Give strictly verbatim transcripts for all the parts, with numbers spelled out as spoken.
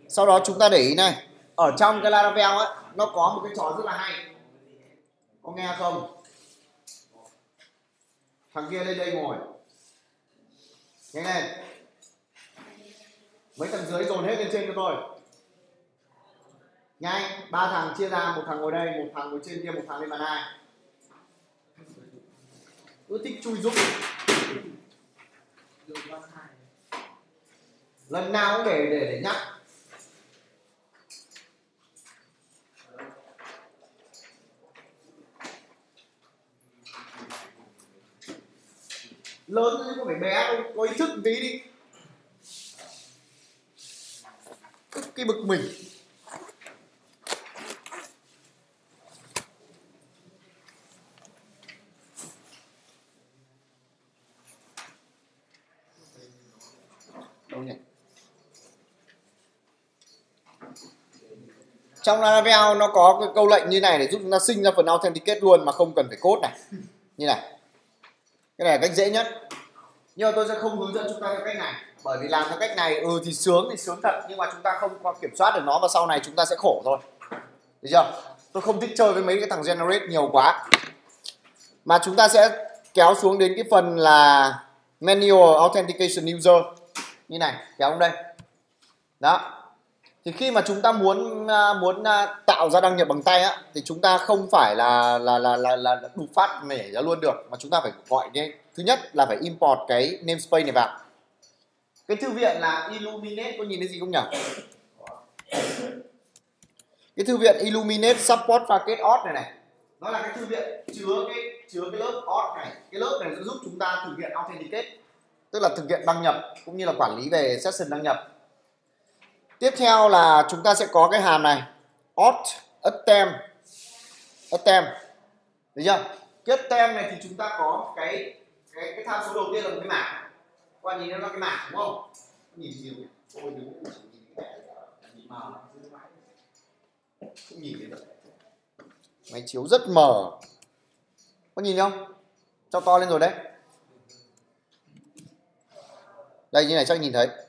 Sau đó chúng ta để ý này, ở trong cái Laravel ấy nó có một cái trò rất là hay, có nghe không? Thằng kia lên đây ngồi, nghe lên, mấy thằng dưới dồn hết lên trên cho tôi. Nhanh, ba thằng chia ra, một thằng ngồi đây, một thằng ngồi trên kia, một thằng lên bàn hai. Cứ thích chui giúp. Lần nào cũng để để để nhắc. Lớn chứ không phải bé đâu, có ý thức một tí đi. Cực kỳ bực mình. Đâu nhỉ? Trong Laravel nó có cái câu lệnh như này để giúp chúng ta sinh ra phần authenticate luôn mà không cần phải code này. Như này. Cái này là cách dễ nhất. Nhưng mà tôi sẽ không hướng dẫn chúng ta theo cách này. Bởi vì làm theo cách này ừ thì sướng thì sướng thật, nhưng mà chúng ta không có kiểm soát được nó và sau này chúng ta sẽ khổ thôi. Được chưa? Tôi không thích chơi với mấy cái thằng generate nhiều quá. Mà chúng ta sẽ kéo xuống đến cái phần là manual authentication user. Như này, kéo xuống đây. Đó. Thì khi mà chúng ta muốn muốn tạo ra đăng nhập bằng tay á, thì chúng ta không phải là là là là, là đục phát nhảy ra luôn được, mà chúng ta phải gọi cái thứ nhất là phải import cái namespace này vào. Cái thư viện là Illuminate, có nhìn thấy gì không nhỉ? Cái thư viện Illuminate Support Packet Auth này này, nó là cái thư viện chứa cái chứa cái lớp auth này. Cái lớp này sẽ giúp chúng ta thực hiện authenticate, tức là thực hiện đăng nhập cũng như là quản lý về session đăng nhập. Tiếp theo là chúng ta sẽ có cái hàm này, auth attempt attempt, được chưa? Cái attempt này thì chúng ta có cái cái cái tham số đầu tiên là một cái mảng. Các bạn nhìn nó là cái mảng đúng không? Nhìn gì nhỉ? Ôi đúng, không nhìn thấy được. Máy chiếu rất mờ. Có nhìn không? Cho to lên rồi đấy. Đây như này chắc nhìn thấy.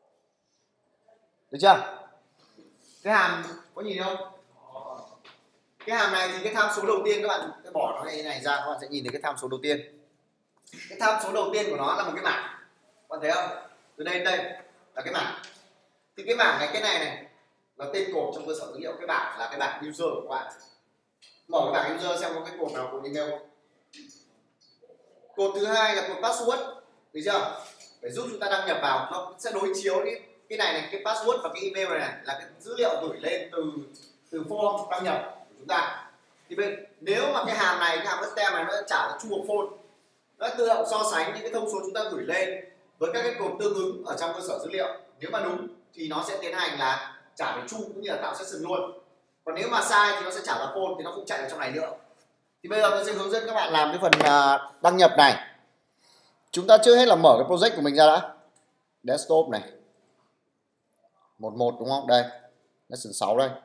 Được chưa? Cái hàm có nhìn không? Cái hàm này thì cái tham số đầu tiên các bạn cái bỏ nó này, này ra, các bạn sẽ nhìn thấy cái tham số đầu tiên. Cái tham số đầu tiên của nó là một cái mảng. Các bạn thấy không? Từ đây đến đây là cái mảng. Thì cái mảng này, cái này này là tên cột trong cơ sở dữ liệu. Cái bảng là cái bảng user của các bạn. Mở cái bảng user xem có cái cột nào cột email không. Cột thứ hai là cột password, được chưa? Để giúp chúng ta đăng nhập vào, nó sẽ đối chiếu đi. Cái này này, cái password và cái email này, này là cái dữ liệu gửi lên từ từ form đăng nhập của chúng ta. Thì bên nếu mà cái hàm này, cái hàm stem này nó trả ra true hoặc false, nó tự động so sánh những cái thông số chúng ta gửi lên với các cái cột tương ứng ở trong cơ sở dữ liệu. Nếu mà đúng thì nó sẽ tiến hành là trả về true cũng như là tạo session luôn. Còn nếu mà sai thì nó sẽ trả ra false, thì nó không chạy ở trong này nữa. Thì bây giờ tôi sẽ hướng dẫn các bạn làm cái phần đăng nhập này. Chúng ta trước hết là mở cái project của mình ra đã. Desktop này. mười một đúng không? Đây. Lesson sáu đây.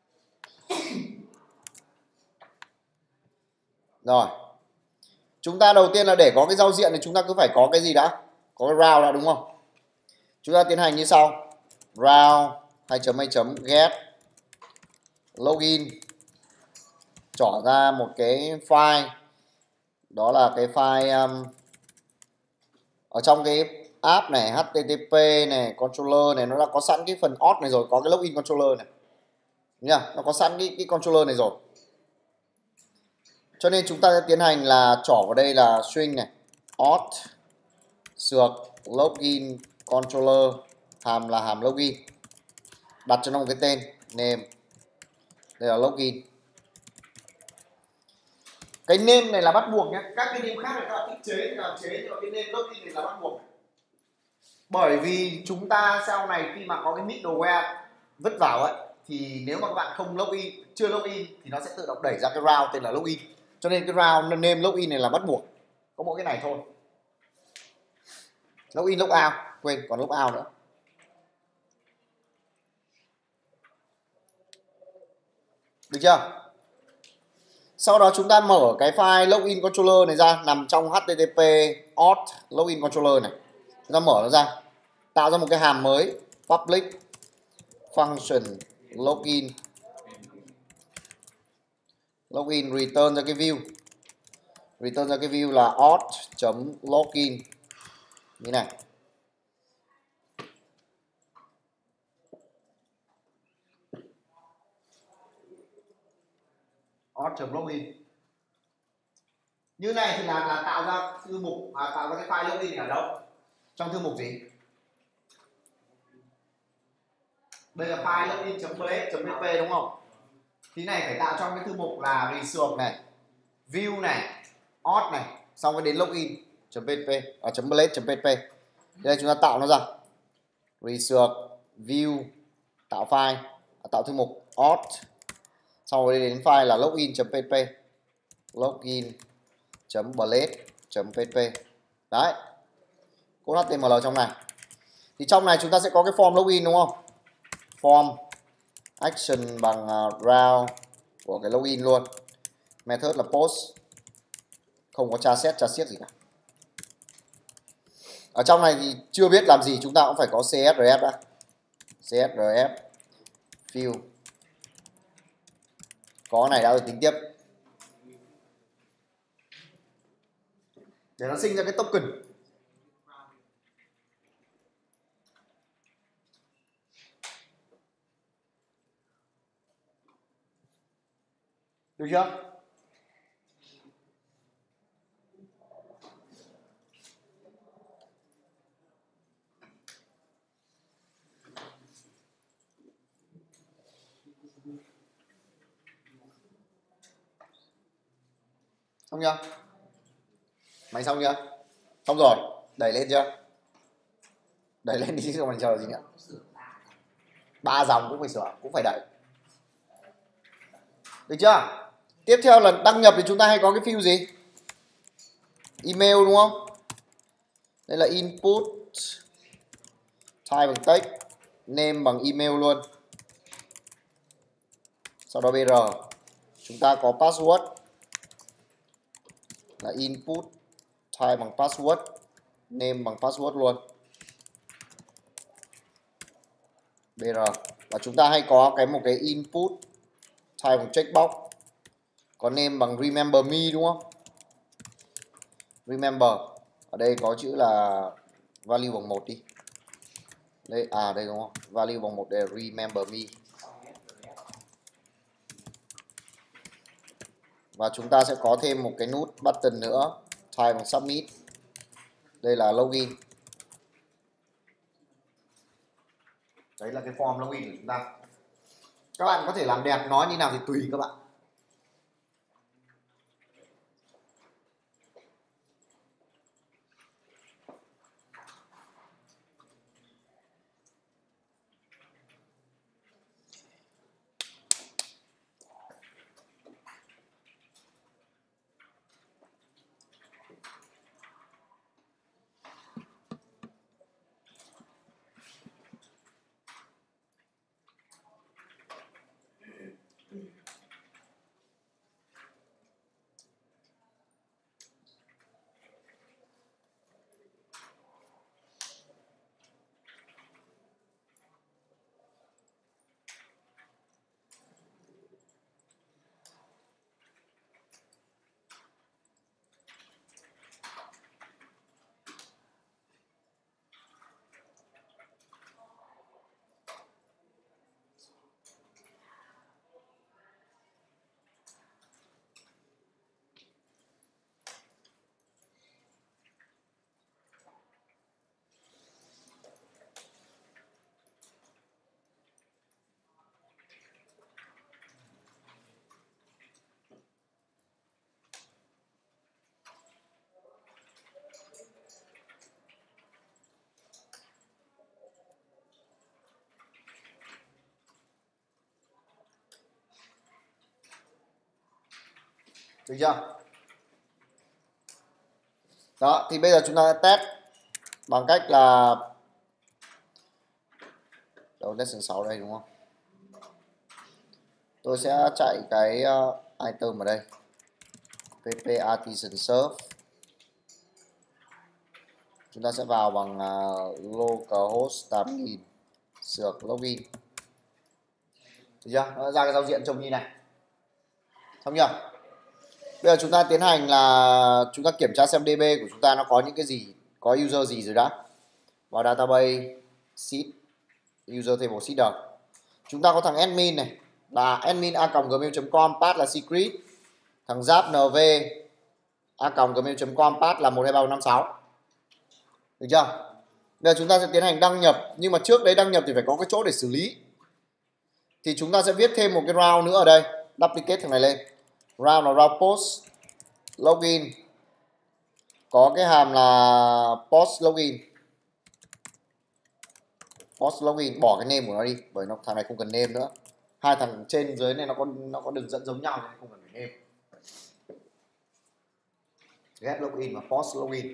Rồi. Chúng ta đầu tiên là để có cái giao diện thì chúng ta cứ phải có cái gì đã? Có cái route đã đúng không? Chúng ta tiến hành như sau. Route hai chấm hai chấm get login. Chọn ra một cái file. Đó là cái file um, ở trong cái app này, hát tê tê pê này, controller này, nó đã có sẵn cái phần auth này rồi, có cái login controller này. Nhá, nó có sẵn cái, cái controller này rồi. Cho nên chúng ta sẽ tiến hành là trỏ vào đây là string này, auth sược login controller, hàm là hàm login. Đặt cho nó một cái tên, name. Đây là login. Cái name này là bắt buộc nhé. Các cái name khác này các bạn thích chế thì làm chế, nhưng mà cái name login này là bắt buộc. Bởi vì chúng ta sau này khi mà có cái middleware vứt vào ấy, thì nếu mà các bạn không login, chưa login thì nó sẽ tự động đẩy ra cái route tên là login. Cho nên cái route name login này là bắt buộc. Có mỗi cái này thôi. Login logout, quên còn logout nữa. Được chưa? Sau đó chúng ta mở cái file login controller này ra, nằm trong hát tê tê pê auth login controller này. Chúng ta mở nó ra, tạo ra một cái hàm mới public function login login return ra cái view return ra cái view là auth.login như này. auth.login như này thì là là tạo ra thư mục à, tạo ra cái file login ở đâu, trong thư mục gì? Đây là file login.blade.php đúng không? Thì này phải tạo trong cái thư mục là resource này, view này, auth này, xong rồi đến login.php ở à, .blade.php. Đây chúng ta tạo nó ra. Resource, view, tạo file, tạo thư mục auth. Xong rồi đến file là login.php. login.blade.php. Đấy. Code hát tê em lờ trong này. Thì trong này chúng ta sẽ có cái form login đúng không? Form action bằng uh, route của cái login luôn. Method là post. Không có tra xét, tra siết gì cả. Ở trong này thì chưa biết làm gì, chúng ta cũng phải có xê ét rờ ép đã. xê ét rờ ép field. Có này đã được tính tiếp. Để nó sinh ra cái token. Được chưa? Xong chưa? Mày xong chưa? Xong rồi, đẩy lên chưa? Đẩy lên đi chứ không chờ gì nữa. Ba dòng cũng phải sửa, cũng phải đẩy. Được chưa? Tiếp theo là đăng nhập thì chúng ta hay có cái field gì? Email đúng không? Đây là input, type bằng text, name bằng email luôn. Sau đó br, chúng ta có password là input, type bằng password, name bằng password luôn. br và chúng ta hay có cái một cái input, type bằng checkbox, có name bằng remember me đúng không? Remember ở đây có chữ là value bằng một đi. Đây à đây đúng không? Value bằng một để remember me. Và chúng ta sẽ có thêm một cái nút button nữa, type bằng submit. Đây là login. Đấy là cái form login của chúng ta. Các bạn có thể làm đẹp nó như nào thì tùy các bạn. Được chưa? Đó, thì bây giờ chúng ta test bằng cách là đầu lesson sáu đây đúng không? Tôi sẽ chạy cái uh, item ở đây. pp artisan serve. Chúng ta sẽ vào bằng uh, localhost tám nghìn sược login. Được chưa? Nó ra cái giao diện trông như này. Xong chưa? Bây giờ chúng ta tiến hành là chúng ta kiểm tra xem đê bê của chúng ta nó có những cái gì, có user gì rồi đã. Vào database seed, user table seeder. Chúng ta có thằng admin này là admin a còng gmail chấm com, path là secret. Thằng giáp nv a còng gmail chấm com, path là một hai ba bốn năm sáu. Được chưa? Bây giờ chúng ta sẽ tiến hành đăng nhập, nhưng mà trước đấy đăng nhập thì phải có cái chỗ để xử lý. Thì chúng ta sẽ viết thêm một cái route nữa ở đây, duplicate thằng này lên. Route là route post login, có cái hàm là post login. Post login, bỏ cái name của nó đi bởi nó thằng này không cần name nữa. Hai thằng trên dưới này nó có nó có đường dẫn giống nhau nên không cần phải name. Get login và post login.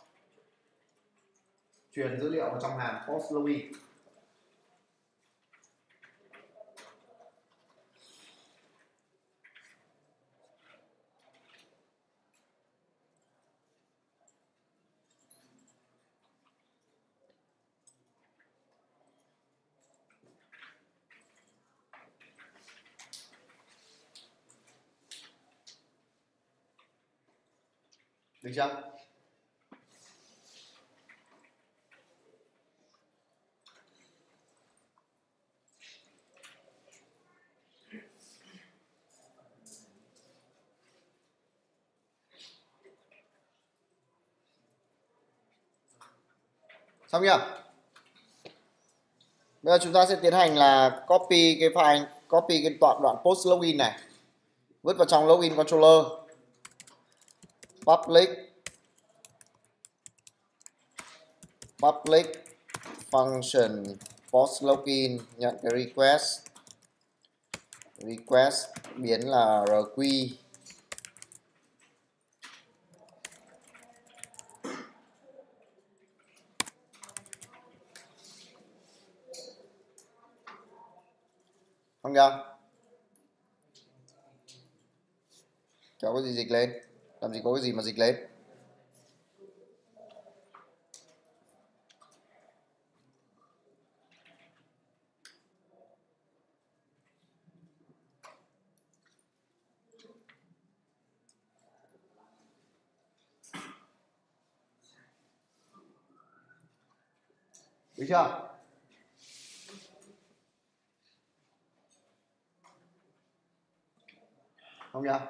Truyền dữ liệu vào trong hàm post login. Được chưa? Xong chưa? Bây giờ chúng ta sẽ tiến hành là copy cái file, copy cái đoạn đoạn post login này, vứt vào trong login controller, public public function post login, nhận cái request, request biến là rq, không chưa? Cháu có gì dịch lên, làm gì có cái gì mà dịch lên. Được chưa? Không nhá.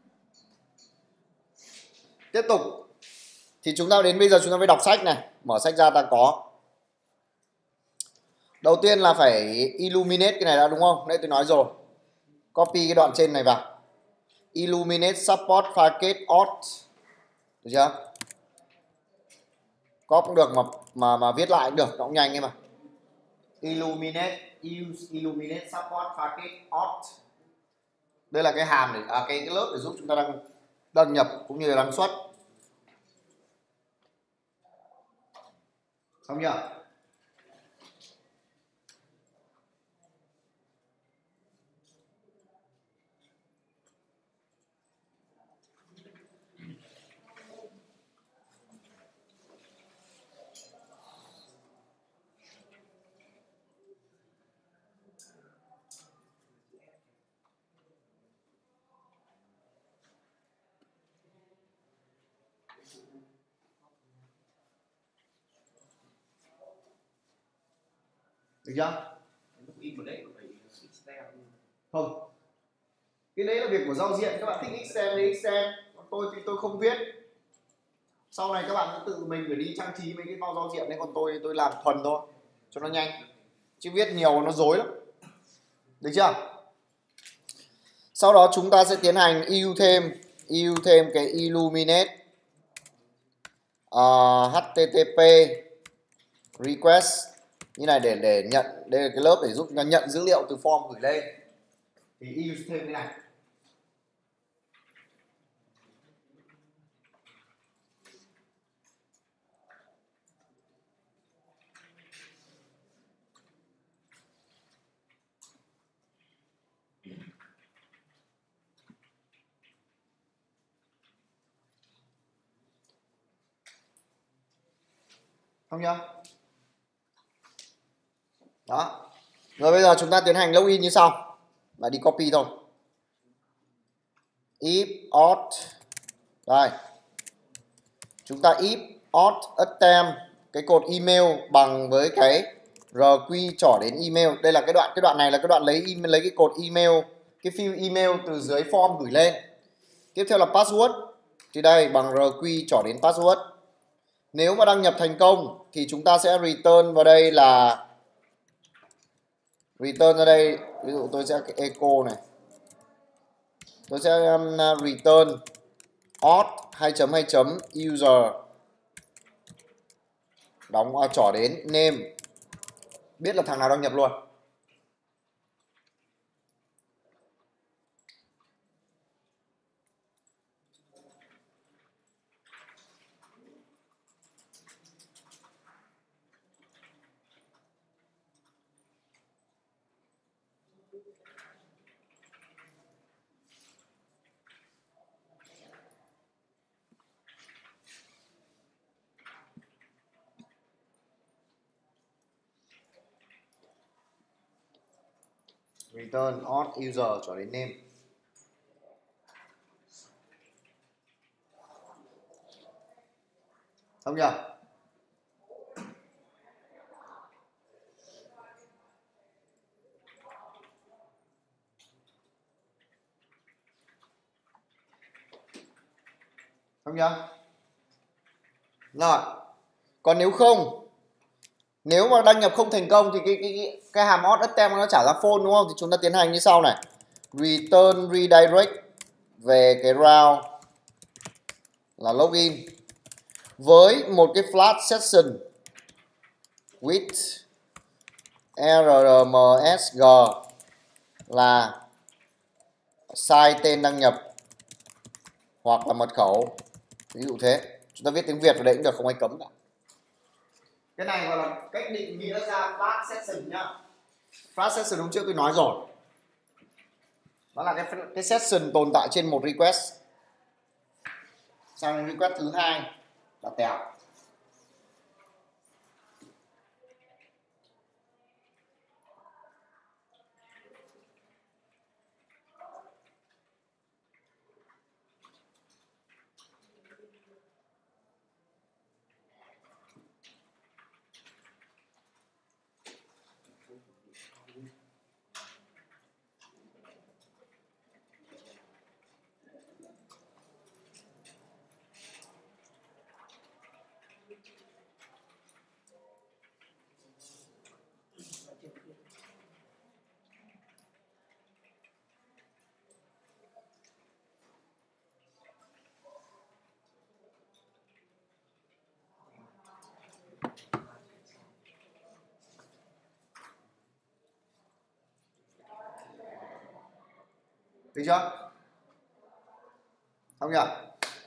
Tiếp tục thì chúng ta đến bây giờ chúng ta phải đọc sách này, mở sách ra ta có. Đầu tiên là phải illuminate cái này đã, đúng không? Đây tôi nói rồi. Copy cái đoạn trên này vào. Illuminate support packet auth. Được chưa? Copy cũng được mà mà mà viết lại cũng được, nó cũng nhanh ấy mà. Illuminate use illuminate support packet auth. Đây là cái hàm để à, cái, cái lớp để giúp chúng ta đăng đăng nhập cũng như là đăng xuất. Xong chưa? Được chưa? Không. Cái đấy là việc của giao diện, các bạn thích extend thì extend, còn tôi thì tôi không viết. Sau này các bạn tự mình phải đi trang trí mấy cái bao giao diện đấy, còn tôi tôi làm thuần thôi cho nó nhanh. Chứ viết nhiều nó rối lắm. Được chưa? Sau đó chúng ta sẽ tiến hành ưu thêm ưu thêm cái illuminate uh, http request như này để để nhận, đây là cái lớp để giúp chúng ta nhận dữ liệu từ form gửi lên. Thì use thêm cái này. Không nhá? Đó. Rồi bây giờ chúng ta tiến hành login như sau. Và đi copy thôi. If auth đây, chúng ta if auth attempt cái cột email bằng với cái rq trỏ đến email. Đây là cái đoạn cái đoạn này là cái đoạn lấy email, lấy cái cột email, cái field email từ dưới form gửi lên. Tiếp theo là password thì đây bằng rq trỏ đến password. Nếu mà đăng nhập thành công thì chúng ta sẽ return vào đây là return ra đây, ví dụ tôi sẽ echo này, tôi sẽ um, return auth hai chấm hai chấm user đóng à, trỏ đến name, biết là thằng nào đăng nhập luôn. Return auth user trỏ đến name. Xong chưa? Xong chưa? Rồi. Còn nếu không, nếu mà đăng nhập không thành công thì cái cái cái, cái hàm auth attempt nó trả ra false đúng không? Thì chúng ta tiến hành như sau này. Return redirect về cái route là login với một cái flash session with rmsg là sai tên đăng nhập hoặc là mật khẩu, ví dụ thế. Chúng ta viết tiếng Việt vào đấy cũng được, không ai cấm cả. Cái này gọi là cách định nghĩa ra flash session nhá. Flash session hôm trước tôi nói rồi, đó là cái cái session tồn tại trên một request, sang request thứ hai là tèo. Được chưa? Xong chưa?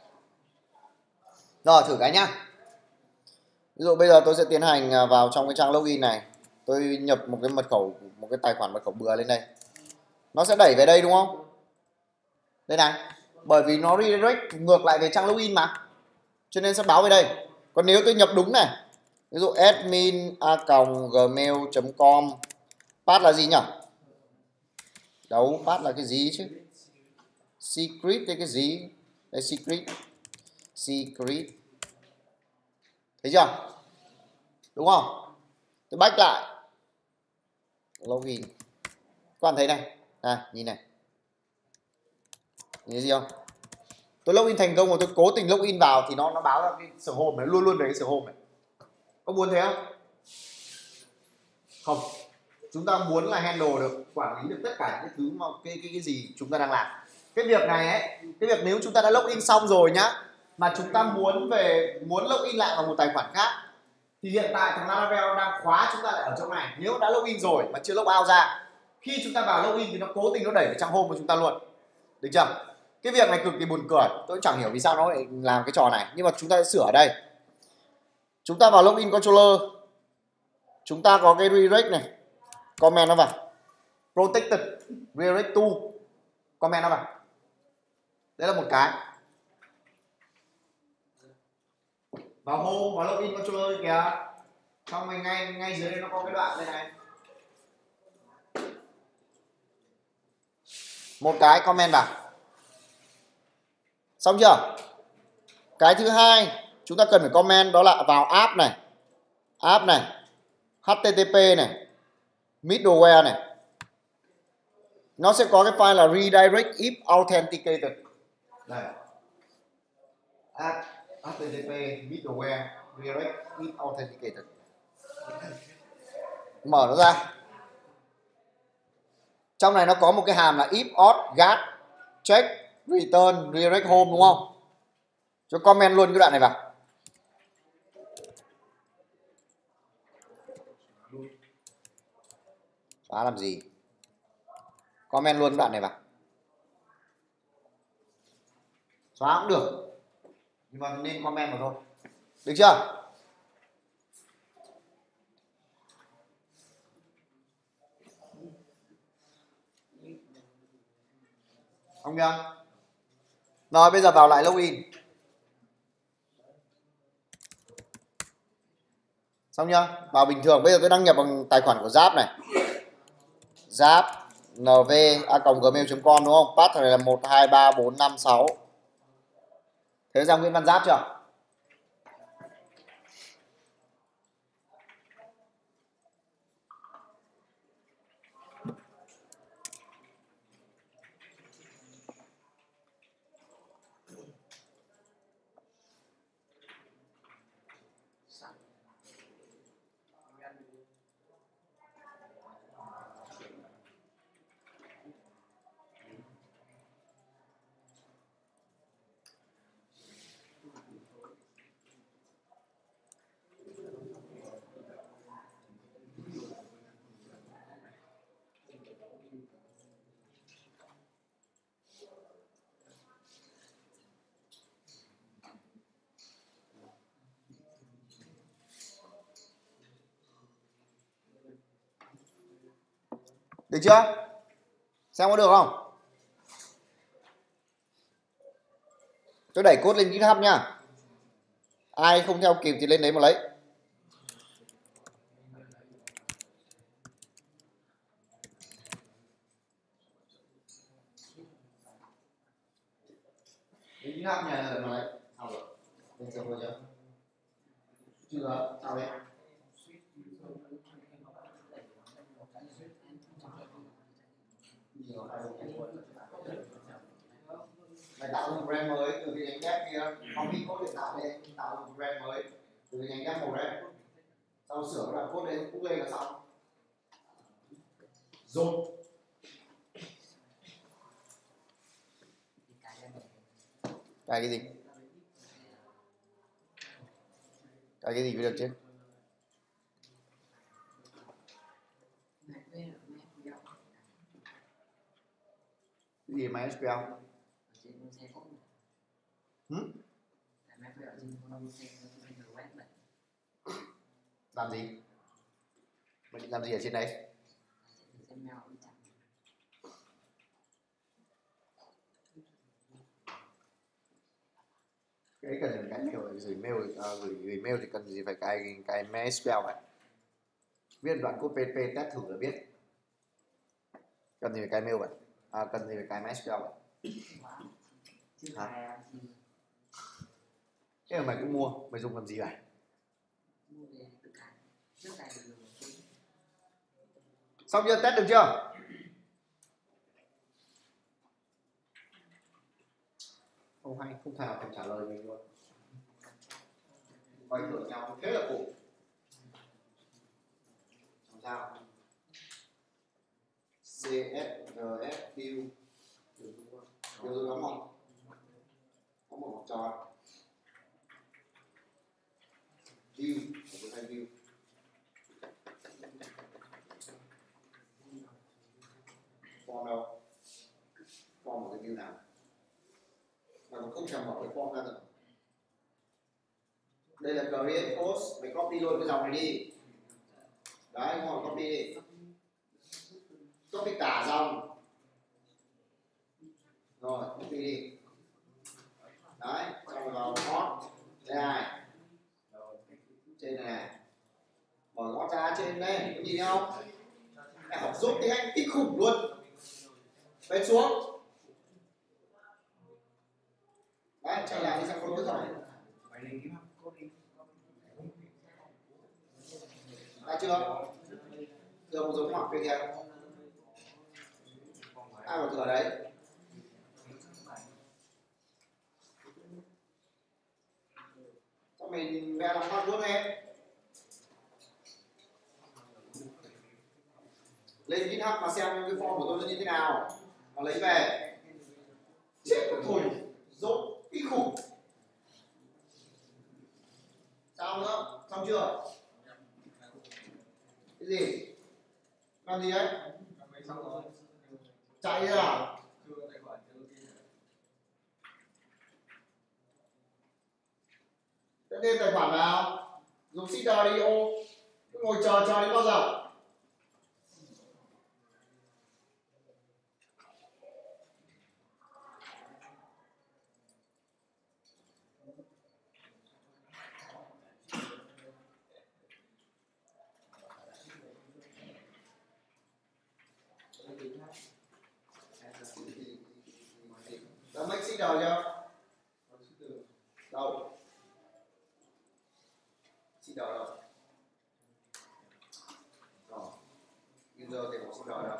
Rồi thử cái nhá. Ví dụ bây giờ tôi sẽ tiến hành vào trong cái trang login này, tôi nhập một cái mật khẩu, một cái tài khoản mật khẩu bừa lên đây. Nó sẽ đẩy về đây đúng không? Đây này, bởi vì nó redirect ngược lại về trang login mà, cho nên sẽ báo về đây. Còn nếu tôi nhập đúng này, ví dụ admin a còng gmail chấm com, path là gì nhỉ? Đâu, path là cái gì chứ? Secret hay cái gì? Đây secret. Secret. Thấy chưa? Đúng không? Tôi back lại. Login. Các bạn thấy này. À, nhìn này. Nhìn thấy gì không? Tôi login thành công mà tôi cố tình login vào thì nó nó báo ra cái sở home này, luôn luôn đấy cái sở home này. Có muốn thế không? Không. Chúng ta muốn là handle được, quản lý được tất cả những thứ mà cái cái cái gì chúng ta đang làm. Cái việc này ấy, cái việc nếu chúng ta đã login xong rồi nhá, mà chúng ta muốn về muốn login lại vào một tài khoản khác thì hiện tại thằng Laravel đang khóa chúng ta lại ở chỗ này. Nếu đã login rồi mà chưa log out ra, khi chúng ta vào login thì nó cố tình nó đẩy vào trang home của chúng ta luôn. Được chưa? Cái việc này cực kỳ buồn cười, tôi cũng chẳng hiểu vì sao nó lại làm cái trò này, nhưng mà chúng ta sẽ sửa ở đây. Chúng ta vào login controller, chúng ta có cái redirect này, comment nó vào, protected redirect to, comment nó vào. Đấy là một cái. Vào home, vào login controller kìa, xong rồi ngay ngay dưới đây nó có cái đoạn đây này. một cái comment vào. Xong chưa? Cái thứ hai chúng ta cần phải comment đó là vào app này, app này, hát tê tê pê này, middleware này. Nó sẽ có cái file là redirect if authenticated. Đây. App hát tê tê pê middleware redirect if authenticated. Mở nó ra. Trong này nó có một cái hàm là if auth get check return redirect home, đúng không? Cho comment luôn cái đoạn này vào. Xóa làm gì? Comment luôn cái đoạn này vào. Xóa cũng được, nhưng mà nên comment vào thôi. Được chưa? Không nhá. Rồi bây giờ vào lại login. Xong nhá. Vào bình thường. Bây giờ tôi đăng nhập bằng tài khoản của Giáp này. Giáp en vê a còng gmail chấm com, đúng không? Pass này là một hai ba bốn năm sáu. Thế ra Nguyễn Văn Giáp chưa? Được chưa? Xem có được không? Tôi đẩy code lên GitHub nhá. Ai không theo kịp thì lên đấy mà lấy. Lên GitHub nhà mà lấy. Sao rồi? Lên xem chưa? Chưa, sao đấy? Mày tạo một brand mới từ cái nhánh ghép kia, không đi code để tạo lên, tạo một brand mới từ cái nhánh ghép một đấy, sau sửa cái đoạn code lên cũng lên là xong. Rồi. Cài cái gì? Cài cái gì mới được chứ? Cái gì máy ét quy eo? Hmm? Làm gì? Mình làm gì ở trên đấy? Cái cần phải cái mail, gửi mail, à, gửi, gửi mail thì cần gì phải cài cái MySQL vậy? Viết đoạn code pê pê test thử là biết. Cần gì phải cài mail vậy? À, cần gì phải cài MySQL vậy? Hả? Thế mà mày cũng mua, mày dùng làm gì vậy? Xong chưa? Test được chưa? Không hay, không thể nào thèm trả lời mình luôn. Quay thử nhau, thế là khổ. Làm sao? xê ét rờ ép Q Điều rồi đóng không? Có một học trò view, một cái view form đâu? Form một cái view nào? Mà còn không thèm mở cái form ra rồi. Đây là create post, mày copy luôn cái dòng này đi. Đấy, đúng rồi, copy đi. Copy cả dòng. Rồi, copy đi. Đấy, xong rồi vào hot đây này. Trên này này. Mở hot ra trên đây, có nhìn thấy không? Mày học giúp tiếng Anh kinh khủng luôn. bên xuống. Đấy, chạy lại đi sang con tiếp rồi. Đã chưa? Thừa một dấu ngoặc kia kìa. Ai vào thừa đấy? Cho mình vẽ làm con vuông em. Lên GitHub mà xem cái form của tôi nó như thế nào mà lấy về. Chết rồi thôi, dốt kinh khủng. Sao nữa? Xong chưa? Cái gì? Làm gì đấy? Chạy ra. Sẽ thêm tài khoản nào? Dùng seeder đi ô. Cứ ngồi chờ chờ đến bao giờ? Đã make seeder chưa? Đâu? Seeder đâu? Rồi. User thì có seeder đâu?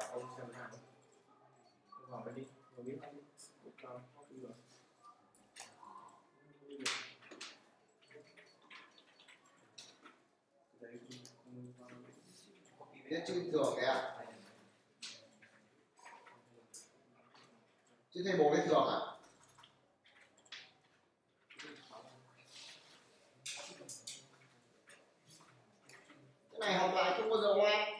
Viết chữ thường kìa. Chứ thầy bố viết thường à? Cái này học lại không bao giờ ngoan.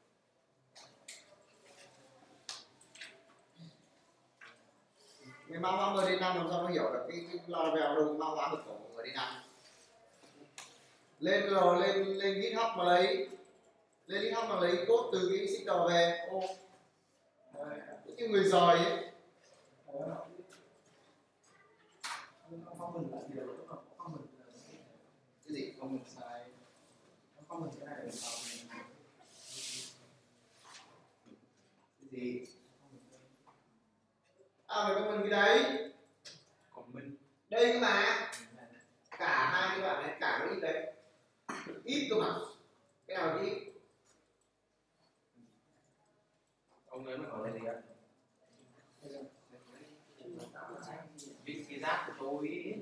Người mau hóa mười đến năm làm sao nó hiểu được cái, cái lò vèo đâu mau hóa được của mười đến năm. Lên rồi lên lên GitHub mà lấy lên GitHub mà lấy code từ cái seeder về. Ô, như người giỏi ấy. Cái gì? Không mình sai. Không mình cái này là sao? Cái gì? À mày comment cái đấy. Còn mình Đây cơ mà. Cả hai cái bạn này, cả cái ít đấy. Ít cơ mà. Cái nào ít? ông ấy mới hỏi là gì ạ? Biết cái rác của tôi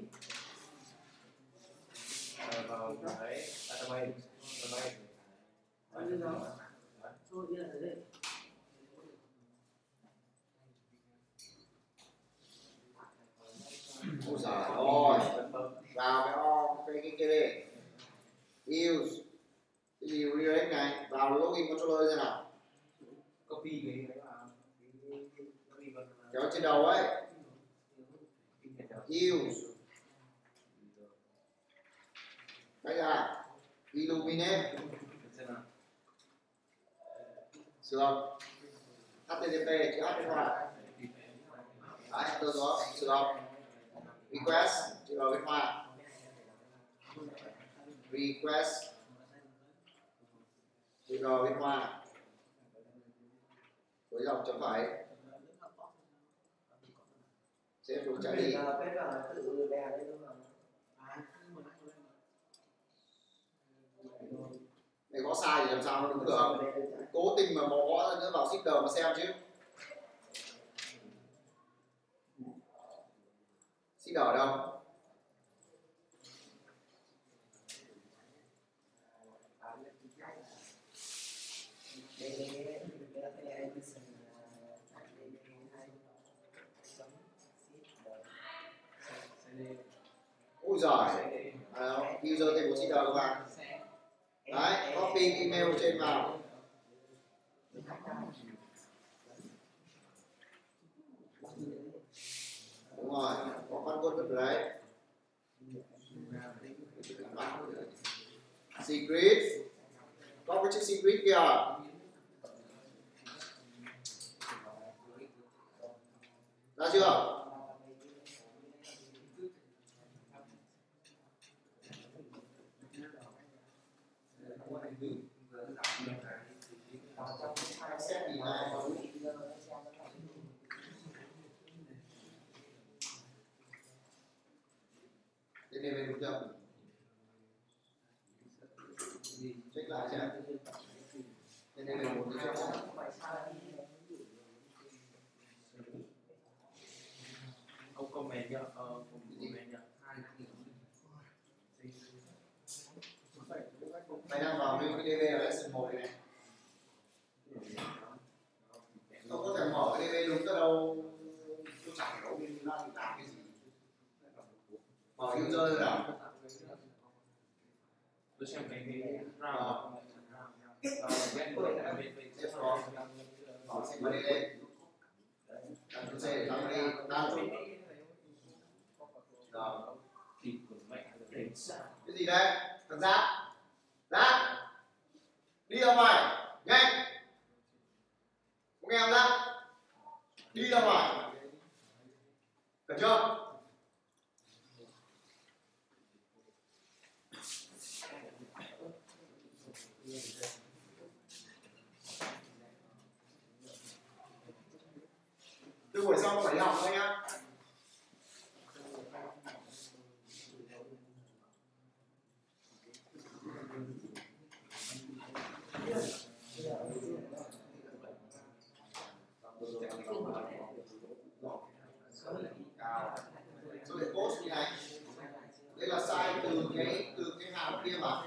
à, vào đấy database database Bao nhiêu đó? Thôi đi là thế đấy. Ôi giời ơi. Vào cái o cái cái cái đi. Use cái gì redirect này, vào login controller xem nào. copy cái đấy vào Kéo trên đầu ấy. Use. Đây là illuminate. Sửa. hát tê tê pê chữ H bên ngoài. Đấy, tôi có sửa. Request chữ R bên ngoài. Request chữ R bên ngoài. Cuối dòng chấm phẩy. Xếp đúng chạy đi. Cái là tự đè đấy đúng không? Này có sai thì làm sao nó đúng được. Cố tình mà bỏ gõ nữa vào seeder mà xem chứ. Seeder ở đâu? Ui giời. À, user thêm một seeder các bạn. Đấy, copy email trên vào. Đúng rồi, có con code được đấy. Secret. Có cái chữ secret kìa. Ra chưa? Set gì này? Nên đây là một cái chỗ ông comment nhá, ờ, comment nhá. Mày đang vào cái đê vê ở lesson một này. Không có thể mở cái đê vê đúng tới đâu. Tôi chẳng hiểu mình đang làm cái gì. Mở user rồi đó. Tôi xem cái cái round get với là bên bên sẽ có Mở xem cái đê. Đặt cái xe để đăng đi, đăng chút. Rồi. thì của mẹ để Cái gì đây? Thằng Giáp. Giáp. Đi ra ngoài, nhanh. Có nghe không Giáp? Đi ra ngoài. Cần chưa? Từ buổi sau phải đi học thôi nhá. Số liệu post như này. Đây là sai từ cái từ cái hàm kia mà.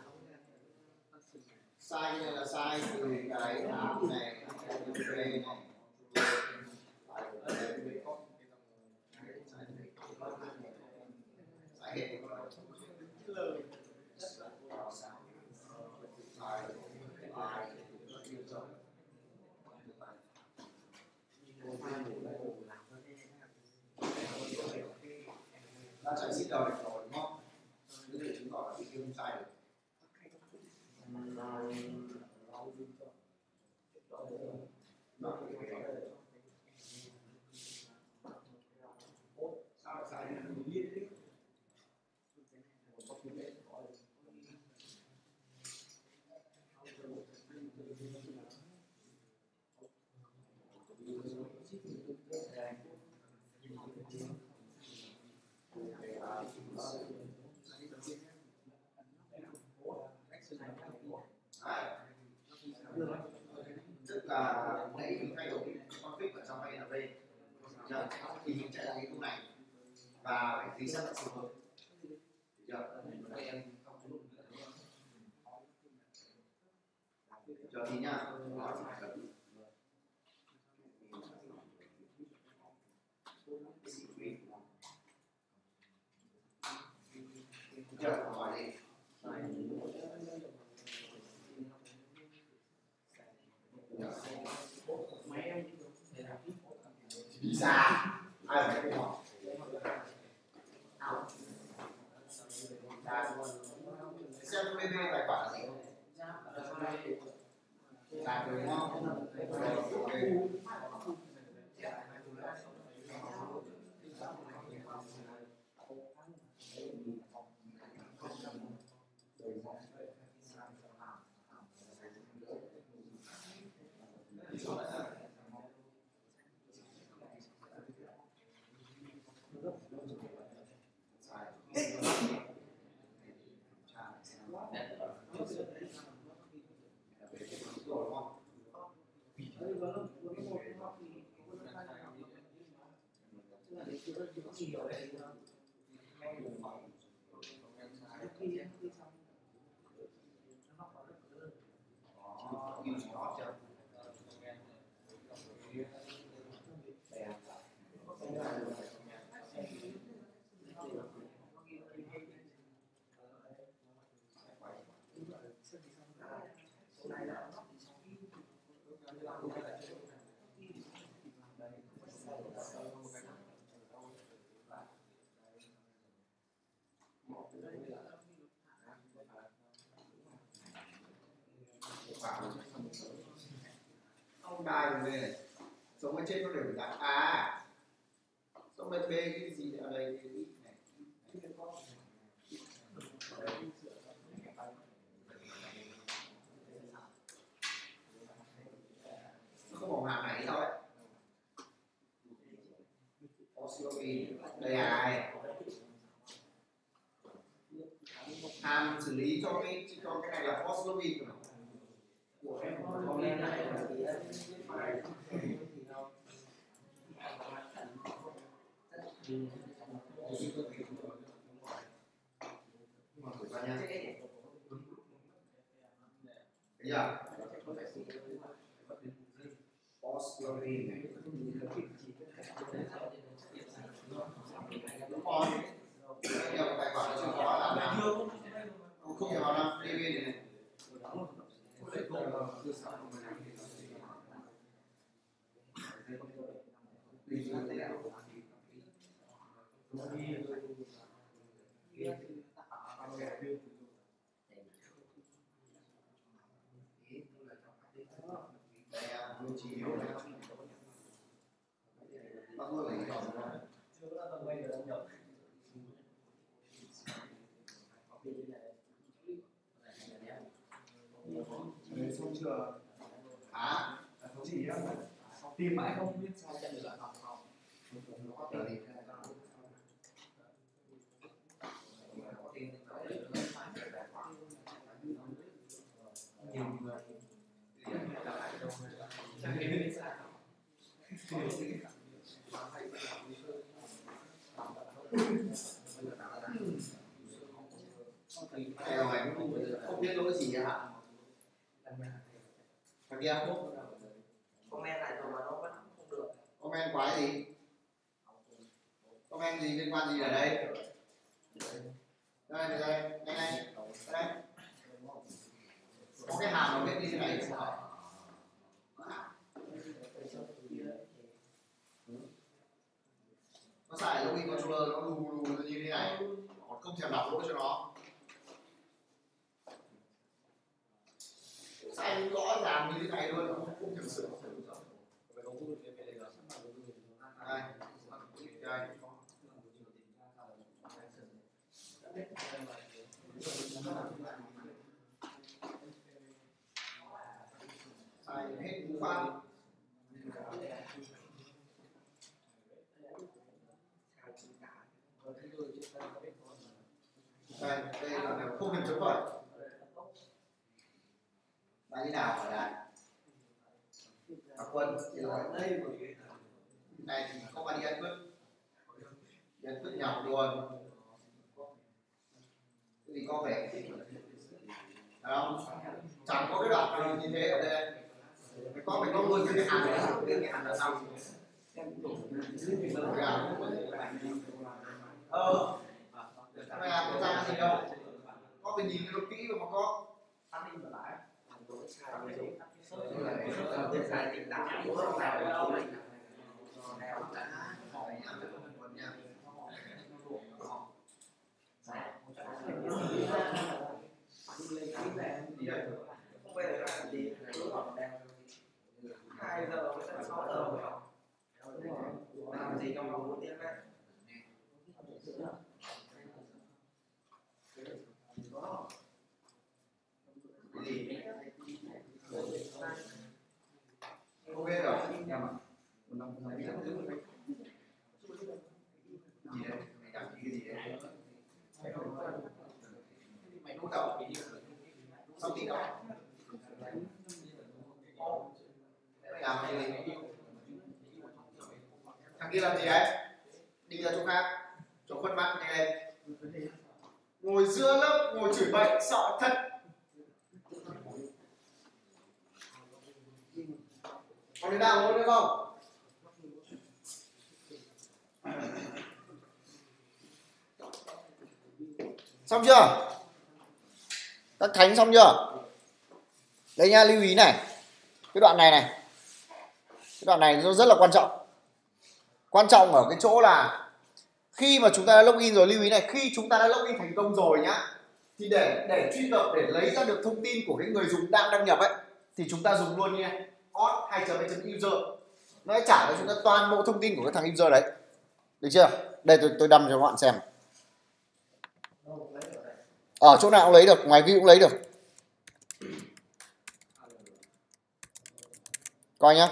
Sai này là sai từ cái hàm này, từ đây này. Sai hết. Ta chạy xích đầu này rồi đúng không? Cứ để chứng tỏ là bị không sai được. Sao lại sai nhỉ? Tức là nãy mình thay đổi config ở trong A V thì mình chạy lại cái khu này và phải reset lại server. Chờ tí nhá. Chờ hỏi đi. Đi xa ai phải không hỏi xem bê bê tài khoản là gì là đúng không? Ông đài của này sống ở trên nó đều dạng A sống bên B cái gì ở đây cái ít này không có hàm này thôi Oscilloscope đây ai hàm xử lý cho cái cho cái này là Oscilloscope của em comment lại là gì á? Thấy chưa? Post-loading này. Đúng rồi. Bây giờ tài khoản nó chưa có là không không thể vào năm đê vê này này. Đây à, lưu trì yếu này. Bắt luôn là cái đó. Xong chưa? Hả? Thấu chỉ á, tìm mãi không biết sao nhận được lại học không? Này là mày cũng không biết lỗi gì hả? Thằng kia Comment lại rồi mà nó vẫn không được. comment quái gì? Comment gì liên quan gì ở đây? Đây đây đây đây đây đây. Có cái hàm nó viết như thế này không phải? Nó xài login controller nó lù lù như thế này, còn không thèm đọc lỗi cho nó. Sai rõ ràng như thế này luôn, nó không, không thèm sửa. Đây, đây. Sai hết cú pháp. Đây, đây là không hình chấm phẩy. Là như nào ở đây? Các quân thì là đây này thì không phải đi ăn quyết, đi ăn quyết nhọc luôn. Cái gì có vẻ không? Chẳng có cái đoạn nào như thế ở đây. Phải có phải có luôn cái hàm này, cái hàm là xong. Ờ, cái này làm ra gì đâu. Có phải nhìn nó kỹ mà có an ninh trở lại. hai giờ sẽ sáu giờ rồi. Làm gì trong vòng bốn tiếng đấy. Cái gì? Không biết rồi, em ạ. Gì đấy? Mày cảm thấy cái gì đấy? Mày đút đầu. Xong tí đó. Mày làm cái gì? Thằng kia làm gì đấy? Đi ra chỗ khác, chỗ khuất mắt như đây. Ngồi giữa lớp, ngồi chửi bậy, sợ thật. Còn đến nào nữa không? Xong chưa? Các thánh xong chưa? Đây nha, lưu ý này. Cái đoạn này này. Cái đoạn này nó rất là quan trọng. Quan trọng ở cái chỗ là khi mà chúng ta đã login rồi, lưu ý này, khi chúng ta đã login thành công rồi nhá, thì để để truy cập, để lấy ra được thông tin của cái người dùng đang đăng nhập ấy, thì chúng ta dùng luôn như này, auth hai chấm hai chấm user, nó sẽ trả cho chúng ta toàn bộ thông tin của cái thằng user đấy, được chưa? Đây tôi tôi đâm cho các bạn xem, ở chỗ nào cũng lấy được, ngoài view cũng lấy được, coi nhá.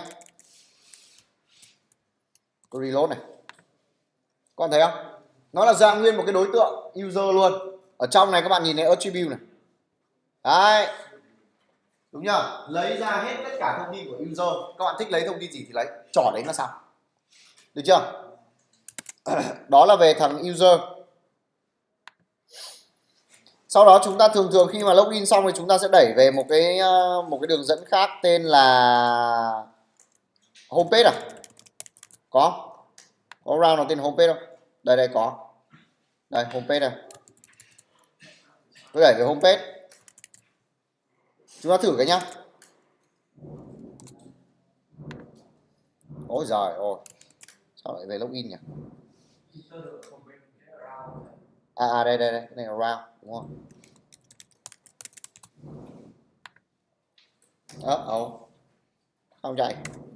Tôi reload này, các bạn thấy không? Nó là ra nguyên một cái đối tượng user luôn. Ở trong này các bạn nhìn thấy attribute này. Đấy. đúng chưa? Lấy ra hết tất cả thông tin của user. Các bạn thích lấy thông tin gì thì lấy, chọn đấy là sao, được chưa? Đó là về thằng user. Sau đó chúng ta thường thường khi mà login xong thì chúng ta sẽ đẩy về một cái một cái đường dẫn khác tên là homepage à? Có. Có round nào tên homepage không? Đây đây có. Đây homepage này. Tôi đẩy về homepage. Chúng ta thử cái nhá. Ôi giời ơi. Sao lại về login nhỉ? À, à đây đây đây, cái này là round đúng không? Ơ uh oh. Không chạy.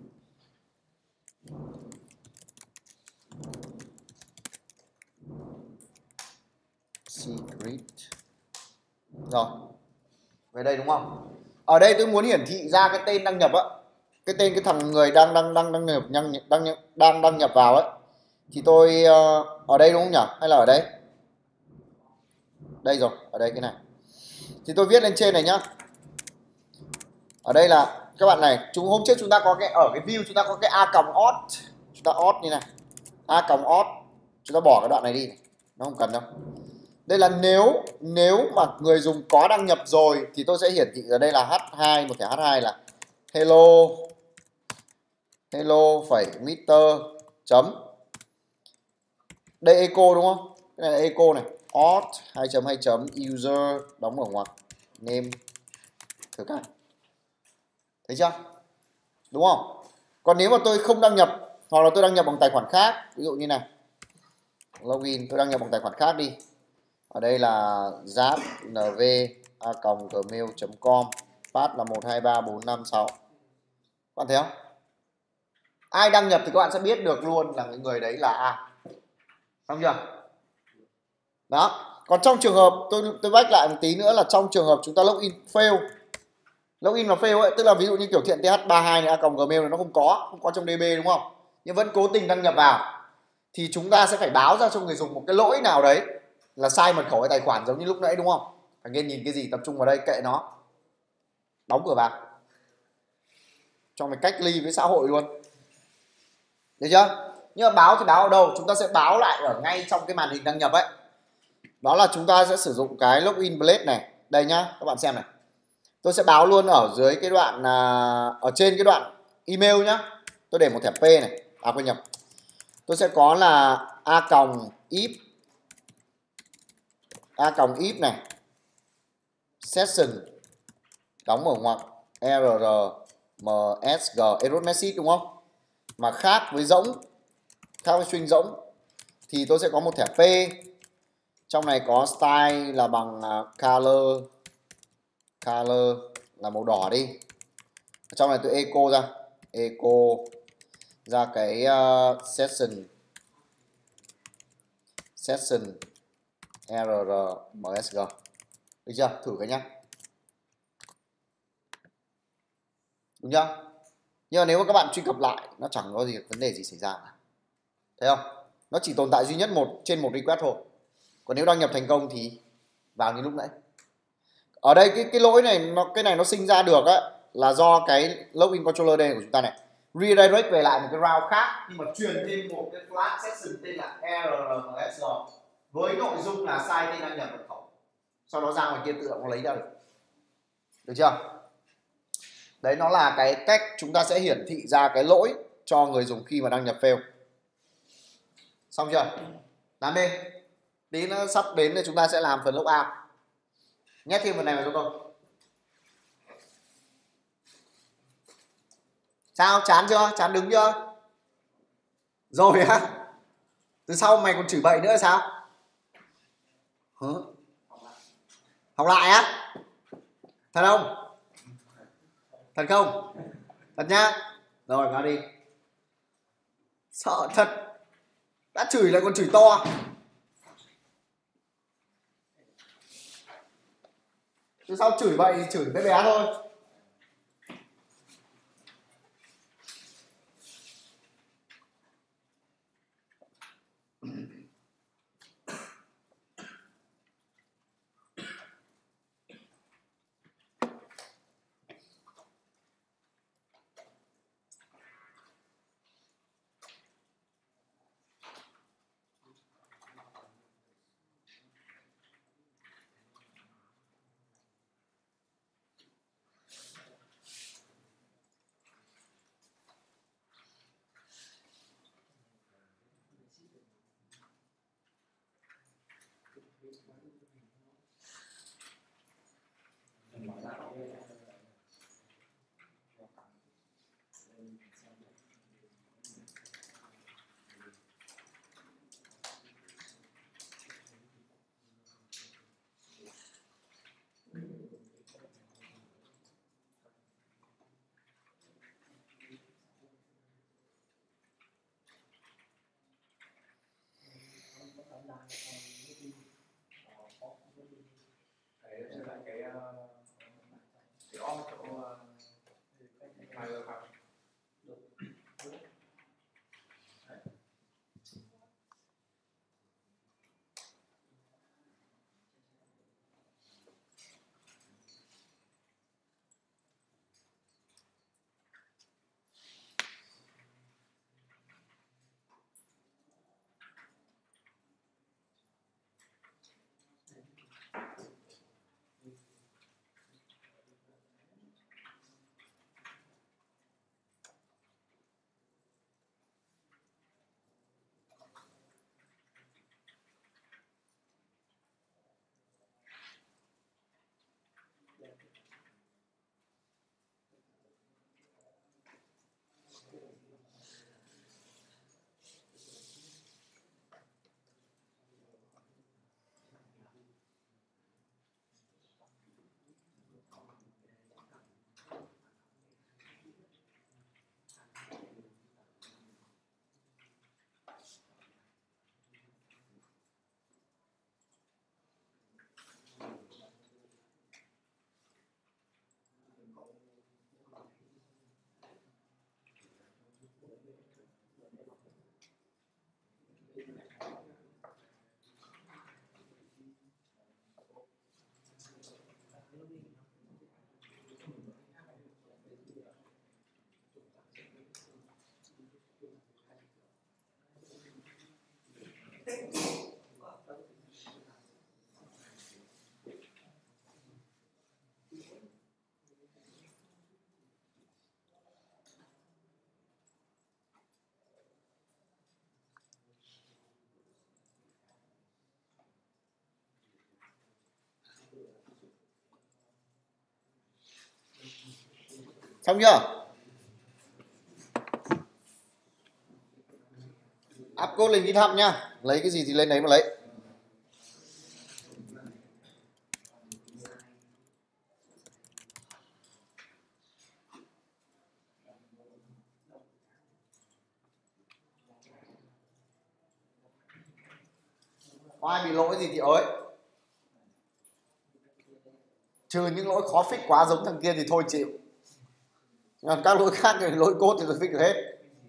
Secret. Rồi. Về đây đúng không? Ở đây tôi muốn hiển thị ra cái tên đăng nhập á. Cái tên cái thằng người đang đang đang đăng nhập đang đang đang đăng nhập vào ấy. Thì tôi uh, ở đây đúng không nhỉ? Hay là ở đây? Đây rồi, ở đây cái này. Thì tôi viết lên trên này nhá. Ở đây là các bạn này, chúng hôm trước chúng ta có cái ở cái view chúng ta có cái a còng auth, chúng ta auth như này. A còng auth, chúng ta bỏ cái đoạn này đi, nó không cần đâu. Đây là nếu nếu mà người dùng có đăng nhập rồi thì tôi sẽ hiển thị ở đây là h hai, một thẻ h hai là hello hello phẩy meter chấm. Đây echo đúng không? Cái này là echo này, auth hai chấm hai chấm user đóng ở ngoặc name thử cái. Thấy chưa? Đúng không? Còn nếu mà tôi không đăng nhập hoặc là tôi đăng nhập bằng tài khoản khác, ví dụ như này. Login, tôi đăng nhập bằng tài khoản khác đi. Ở đây là giáp nv a còng gmail chấm com, pass là một hai ba bốn năm sáu. Các bạn thấy không? Ai đăng nhập thì các bạn sẽ biết được luôn là người đấy là A. Xong chưa? Đó. Còn trong trường hợp tôi tôi back lại một tí nữa là trong trường hợp chúng ta login fail. Login và fail ấy, tức là ví dụ như kiểu thiện th ba mươi hai này a còng gmail này nó không có, không có trong đê bê đúng không? Nhưng vẫn cố tình đăng nhập vào thì chúng ta sẽ phải báo ra cho người dùng một cái lỗi nào đấy là sai mật khẩu hay tài khoản giống như lúc nãy đúng không? Phải nên nhìn cái gì tập trung vào đây, kệ nó. Đóng cửa vào. Cho mày cách ly với xã hội luôn. Được chưa? Nhưng mà báo thì báo ở đâu? Chúng ta sẽ báo lại ở ngay trong cái màn hình đăng nhập ấy. Đó là chúng ta sẽ sử dụng cái login blade này. Đây nhá, các bạn xem này. Tôi sẽ báo luôn ở dưới cái đoạn ở trên cái đoạn email nhá. Tôi để một thẻ P này. À quên nhầm. Tôi sẽ có là a còng if a còng if này session đóng ở ngoặc err msg error message đúng không? Mà khác với rỗng, khác với string rỗng thì tôi sẽ có một thẻ P. Trong này có style là bằng color color là màu đỏ đi. Ở trong này tôi echo ra echo ra cái uh, session session err msg. Được chưa? Thử cái nhá. Đúng chưa? Nhưng mà nếu mà các bạn truy cập lại nó chẳng có gì vấn đề gì xảy ra cả. Thấy không? Nó chỉ tồn tại duy nhất một trên một request thôi. Còn nếu đăng nhập thành công thì vào như lúc nãy. Ở đây cái cái lỗi này nó cái này nó sinh ra được á là do cái login controller đây của chúng ta này redirect về lại một cái route khác nhưng mà truyền thêm một cái flag session tên là errmsg với nội dung là sai tên đăng nhập mật khẩu. Sau đó ra ngoài kia tự động nó lấy ra được. Được chưa? Đấy nó là cái cách chúng ta sẽ hiển thị ra cái lỗi cho người dùng khi mà đăng nhập fail. Xong chưa? Làm đi. Tí nó sắp đến thì chúng ta sẽ làm phần logout. Nhét thêm phần này vào cho tôi. Sao? Chán chưa? Chán đứng chưa? Rồi á? Từ sau mày còn chửi bậy nữa sao? Hả? Học lại á? Thật không? Thật không? Thật nhá. Rồi vào đi. Sợ thật. Đã chửi lại còn chửi to. Từ sau chửi bậy thì chửi bé bé thôi. Đấy sẽ là cái cái on chỗ hai mươi không. Xong chưa? Áp code lên GitHub nhá, lấy cái gì thì lên đấy mà lấy. Có ai bị lỗi gì thì ới, trừ những lỗi khó fix quá giống thằng kia thì thôi chịu, còn các lỗi khác thì lỗi code thì tôi fix được hết.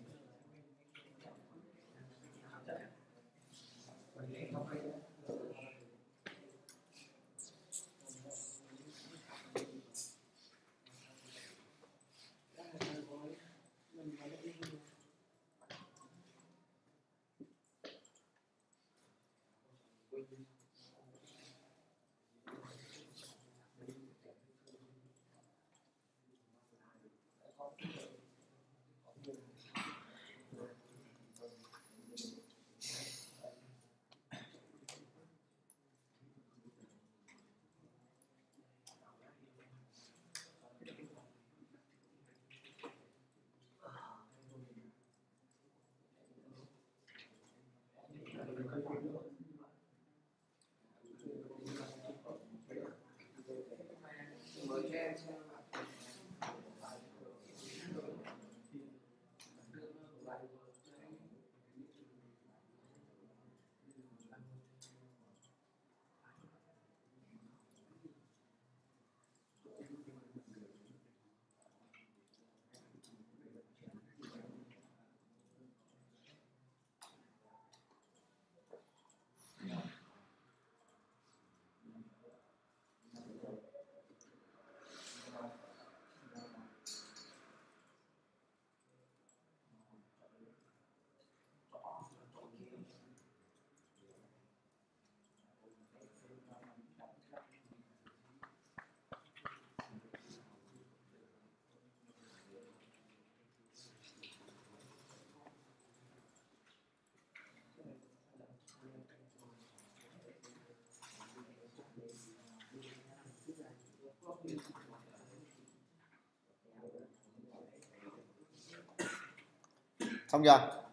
Xong chưa?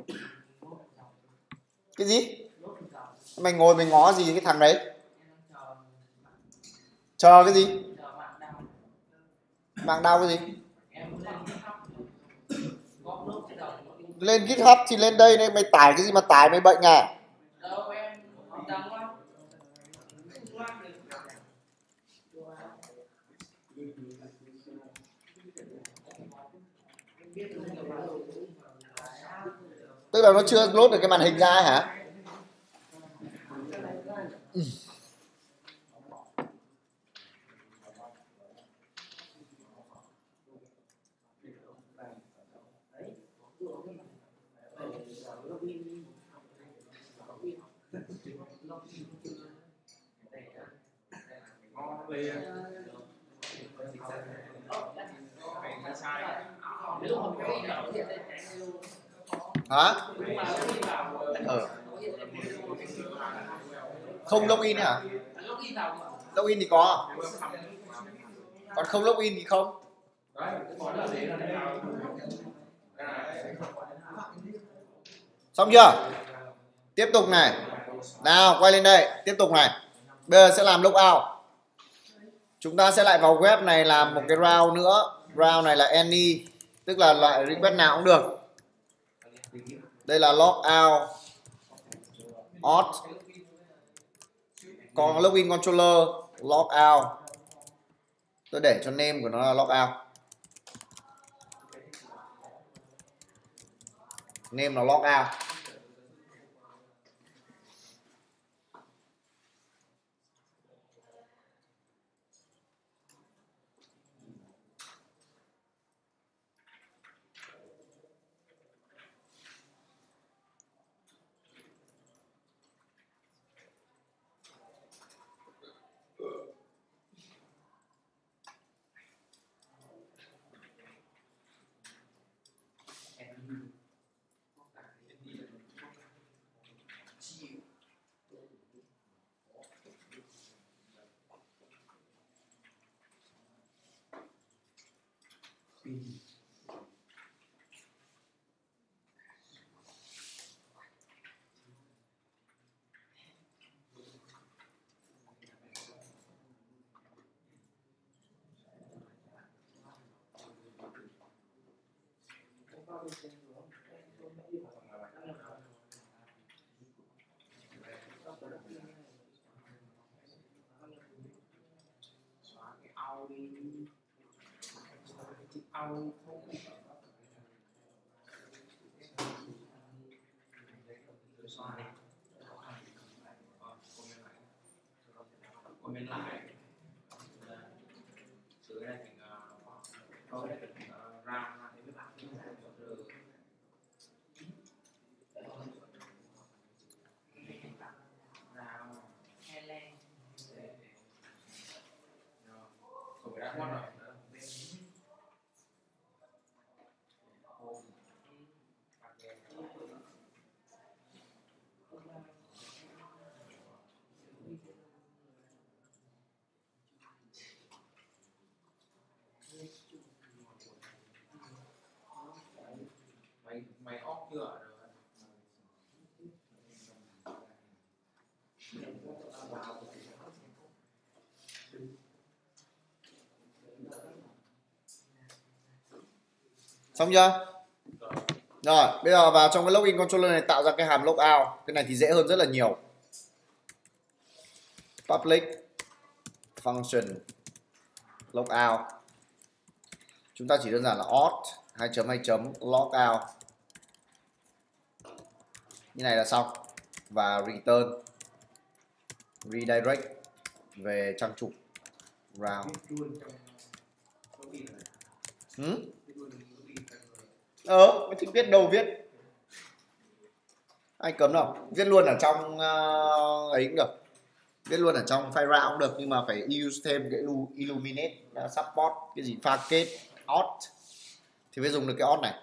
Cái gì? Mày ngồi mày ngó gì cái thằng đấy? Chờ cái gì? Mạng đau cái gì? Lên GitHub thì lên đây đây, mày tải cái gì mà tải, mày bệnh à? Tức là nó chưa load được cái màn hình ra ấy hả? Ừ. Hả? Ờ. Không login hả? Login thì có, còn không login thì không. Xong chưa? Tiếp tục này. Nào quay lên đây, tiếp tục này. Bây giờ sẽ làm logout. Chúng ta sẽ lại vào web này làm một cái route nữa. Route này là any, tức là loại request nào cũng được. Đây là logout auth. Còn login controller logout. Tôi để cho name của nó là logout. Name là logout. Comment lại sửa này thành có thể ra ra để các bạn mày mày off chưa rồi. Xong chưa? Rồi, bây giờ vào trong cái login controller này tạo ra cái hàm logout. Cái này thì dễ hơn rất là nhiều. Public function logout. Chúng ta chỉ đơn giản là auth hai chấm hai chấm logout. Như này là xong. Và return redirect về trang chủ route. Hmm? Ờ, mình thích viết đâu viết. Ai cấm đâu. Viết luôn ở trong uh, ấy cũng được. Viết luôn ở trong file route cũng được, nhưng mà phải use thêm cái illuminate uh, support cái gì pha kết auth thì mới dùng được cái auth này.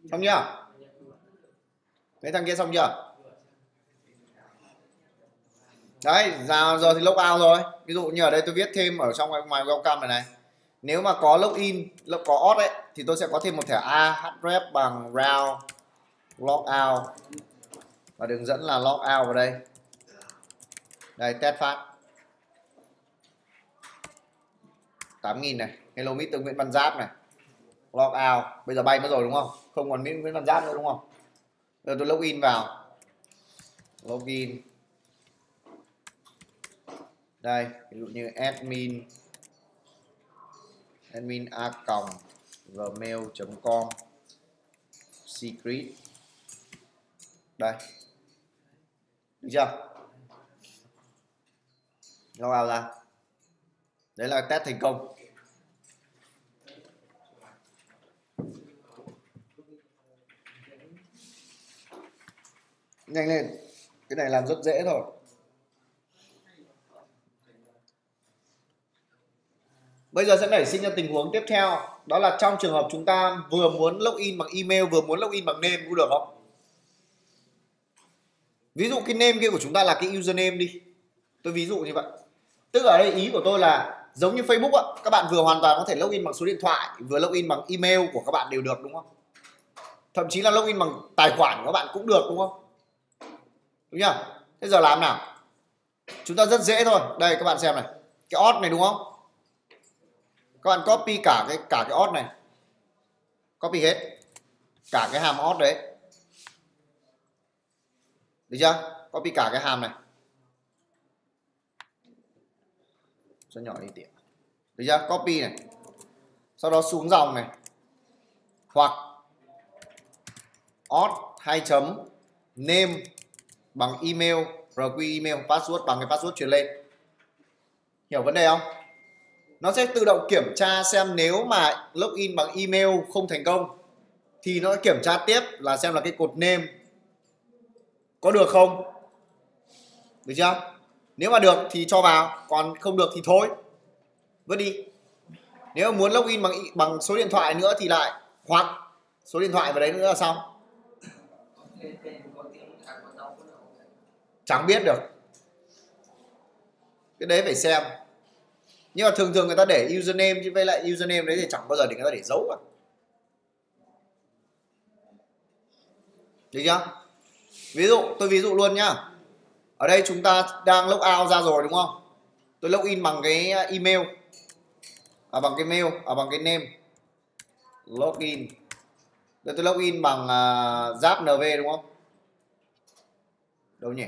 Xong chưa? Cái thằng kia xong chưa? Đấy, giờ, giờ thì log out rồi. Ví dụ như ở đây tôi viết thêm ở trong ngoài welcome này này. Nếu mà có login, có auth ấy thì tôi sẽ có thêm một thẻ a href bằng round logout và đường dẫn là logout vào đây. Đây, test phát tám nghìn này. Hello Mister Nguyễn Văn Giáp này. Logout, bây giờ bay mất rồi đúng không? Không còn Nguyễn Văn Giáp nữa đúng không? Giờ tôi login vào. Login. Đây, ví dụ như admin admin a còng gmail chấm com secret. Đây. Được chưa? Log out ra. Đấy là test thành công. Nhanh lên. Cái này làm rất dễ thôi. Bây giờ sẽ nảy sinh ra tình huống tiếp theo. Đó là trong trường hợp chúng ta vừa muốn login bằng email, vừa muốn login bằng name cũng được không? Ví dụ cái name kia của chúng ta là cái username đi. Tôi ví dụ như vậy. Tức ở đây ý của tôi là giống như Facebook á, các bạn vừa hoàn toàn có thể login bằng số điện thoại, vừa login bằng email của các bạn đều được đúng không? Thậm chí là login bằng tài khoản của các bạn cũng được đúng không? Đúng nhá? Thế giờ làm nào? Chúng ta rất dễ thôi. Đây các bạn xem này. Cái auth này đúng không? Các bạn copy cả cái cả cái auth này. Copy hết. Cả cái hàm auth đấy. Được chưa? Copy cả cái hàm này. Cho nhỏ đi tiện. Được chưa? Copy này. Sau đó xuống dòng này. Hoặc auth hai chấm name bằng email, rq email, password bằng cái password truyền lên. Hiểu vấn đề không? Nó sẽ tự động kiểm tra xem nếu mà login bằng email không thành công thì nó kiểm tra tiếp là xem là cái cột name có được không. Được chưa? Nếu mà được thì cho vào, còn không được thì thôi, vứt đi. Nếu mà muốn login bằng bằng số điện thoại nữa thì lại hoặc số điện thoại vào đấy nữa là xong. Chẳng biết được. Cái đấy phải xem. Nhưng mà thường thường người ta để username, chứ với lại username đấy thì chẳng bao giờ để người ta để dấu cả. Được chưa? Ví dụ, tôi ví dụ luôn nhá. Ở đây chúng ta đang log out ra rồi đúng không? Tôi login bằng cái email, à, bằng cái mail, à, bằng cái name. Login. Rồi tôi login bằng uh, Giáp en vê đúng không? Đâu nhỉ?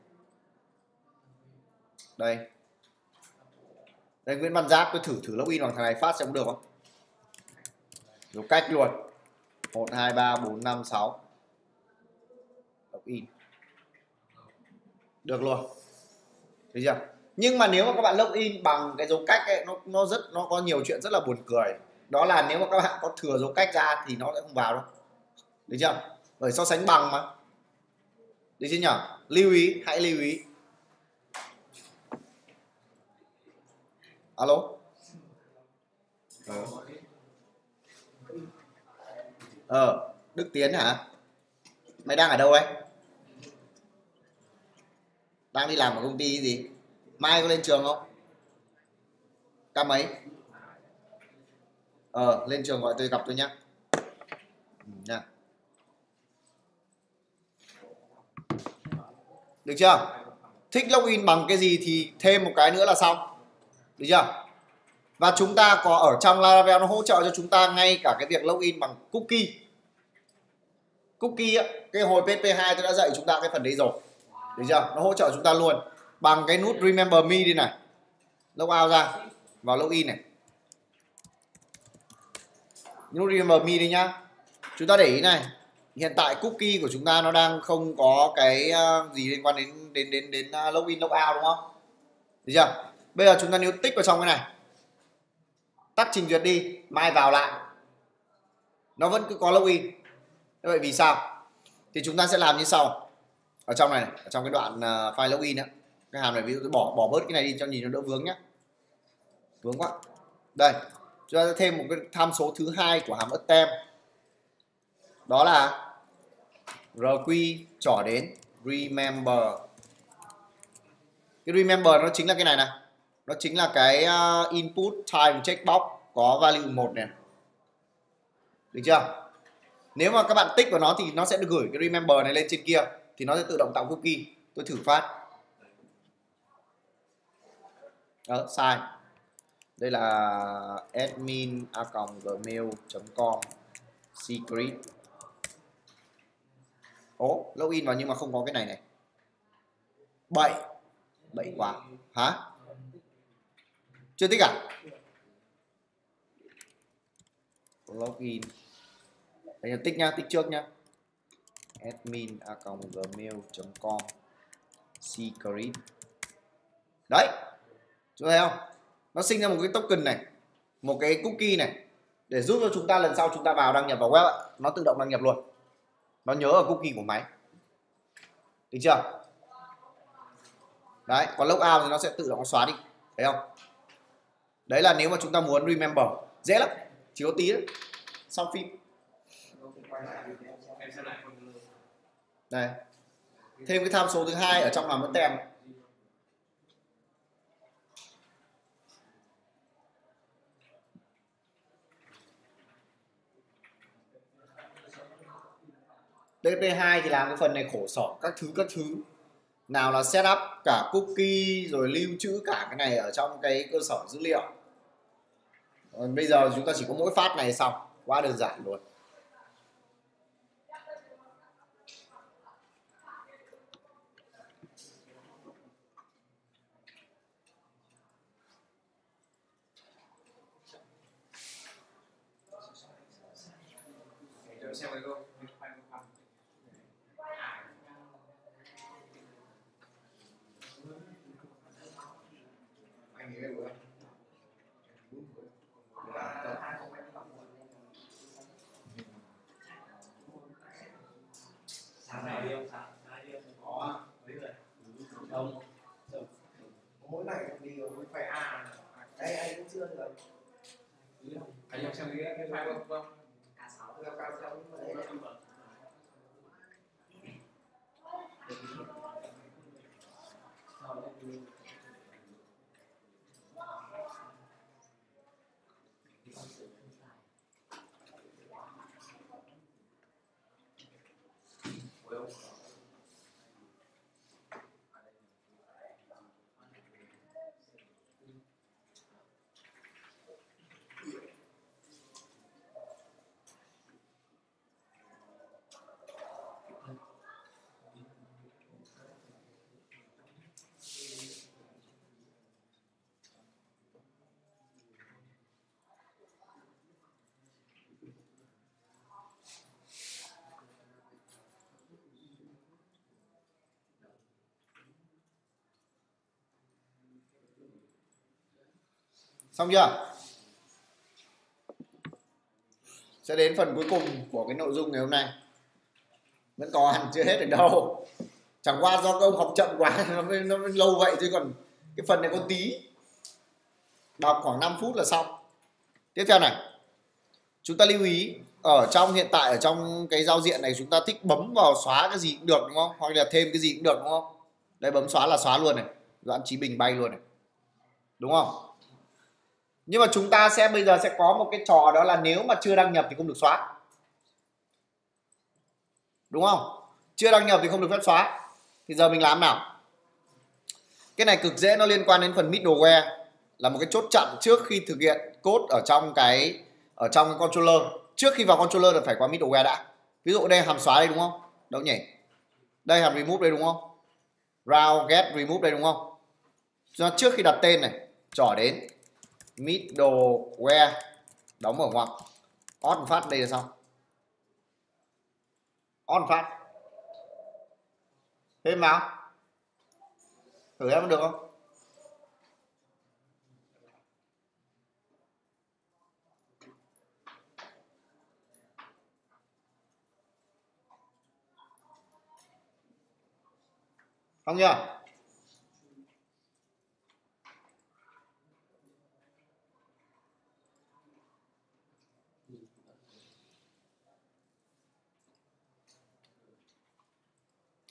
Đây. Đây Nguyễn Văn Giáp, tôi thử thử login bằng thằng này phát xem có được không? Đủ cách luôn. một hai ba bốn năm sáu. Login. Được luôn. Thấy chưa? Nhưng mà nếu mà các bạn login bằng cái dấu cách ấy, nó nó rất nó có nhiều chuyện rất là buồn cười. Đó là nếu mà các bạn có thừa dấu cách ra thì nó sẽ không vào đâu. Được chưa? Bởi so sánh bằng mà. Được chưa nhỉ? Lưu ý, hãy lưu ý. Alo. Ờ. Ờ, Đức Tiến hả? Mày đang ở đâu ấy? Đang đi làm ở công ty gì? Mai có lên trường không? Ca mấy? Ờ, lên trường gọi tôi gặp tôi nhá. Ừ, nha. Được chưa? Thích login bằng cái gì thì thêm một cái nữa là xong. Được chưa? Và chúng ta có ở trong Laravel nó hỗ trợ cho chúng ta ngay cả cái việc login bằng cookie. Cookie ấy, cái hồi pê pê hai tôi đã dạy chúng ta cái phần đấy rồi. Được chưa? Nó hỗ trợ chúng ta luôn bằng cái nút remember me đi này. Log out ra, vào login này. Nút remember me đi nhá. Chúng ta để ý này, hiện tại cookie của chúng ta nó đang không có cái gì liên quan đến đến đến đến login log out đúng không? Được chưa? Bây giờ chúng ta nếu tích vào trong cái này, tắt trình duyệt đi, mai vào lại nó vẫn cứ có login. Thế vậy vì sao? Thì chúng ta sẽ làm như sau. Ở trong này, này ở trong cái đoạn uh, file login á, cái hàm này ví dụ tôi bỏ bỏ bớt cái này đi cho nhìn nó đỡ vướng nhá. Vướng quá. Đây, chúng ta sẽ thêm một cái tham số thứ hai của hàm attempt. đó là rq trỏ đến remember. Cái remember nó chính là cái này này, nó chính là cái uh, input time checkbox có value một này, được chưa? Nếu mà các bạn tích vào nó thì nó sẽ được gửi cái remember này lên trên kia, thì nó sẽ tự động tạo cookie. Tôi thử phát. Đó, sai. Đây là admin a còng gmail chấm com secret. Ố, login vào nhưng mà không có cái này này. Bậy. Bậy quá. Hả? Chưa tích à? Login. Đây là tích nha, tích trước nha. admin a còng gmail chấm com secret. Đấy. Chúng thấy không? Nó sinh ra một cái token này, một cái cookie này, để giúp cho chúng ta lần sau chúng ta vào đăng nhập vào web, nó tự động đăng nhập luôn. Nó nhớ ở cookie của máy. Được chưa? Đấy, còn logout thì nó sẽ tự động xóa đi. Thấy không? Đấy là nếu mà chúng ta muốn remember. Dễ lắm, chỉ có tí đấy. Xong phim. Đây. Thêm cái tham số thứ hai ở trong hàm vẫn tem. tê pê hai thì làm cái phần này khổ sở các thứ các thứ. Nào là setup cả cookie rồi lưu trữ cả cái này ở trong cái cơ sở dữ liệu. Còn bây giờ chúng ta chỉ có mỗi phát này xong, quá đơn giản luôn. Xem cái câu anh nghĩ được không? Sáng này đi không? Sáng nay đi không? Có mấy người? Đông. Mỗi ngày đi mới phải à đây anh cũng chưa được. Anh em xem cái cái file không không? Cả sáu là cao sáu nhưng mà đấy là Xong chưa? Sẽ đến phần cuối cùng của cái nội dung ngày hôm nay. Vẫn còn chưa hết được đâu. Chẳng qua do các ông học chậm quá nó mới, nó mới lâu vậy, chứ còn cái phần này có tí. Đọc khoảng năm phút là xong. Tiếp theo này, chúng ta lưu ý ở trong hiện tại ở trong cái giao diện này chúng ta thích bấm vào xóa cái gì cũng được đúng không? Hoặc là thêm cái gì cũng được đúng không? Đây bấm xóa là xóa luôn này. Doãn Chí Bình bay luôn này. Đúng không? Nhưng mà chúng ta sẽ bây giờ sẽ có một cái trò đó là nếu mà chưa đăng nhập thì không được xóa. Đúng không? Chưa đăng nhập thì không được phép xóa. Thì giờ mình làm nào? Cái này cực dễ, nó liên quan đến phần middleware, là một cái chốt chặn trước khi thực hiện code ở trong cái ở trong cái controller. Trước khi vào controller là phải qua middleware đã. Ví dụ đây hàm xóa đây đúng không? Đâu nhỉ? Đây hàm remove đây đúng không? Route get remove đây đúng không? Cho trước khi đặt tên này, trỏ đến middleware, đóng mở ngoặc, on phát đây là xong. On phát. Thêm vào. Thử em được không? Không nhá.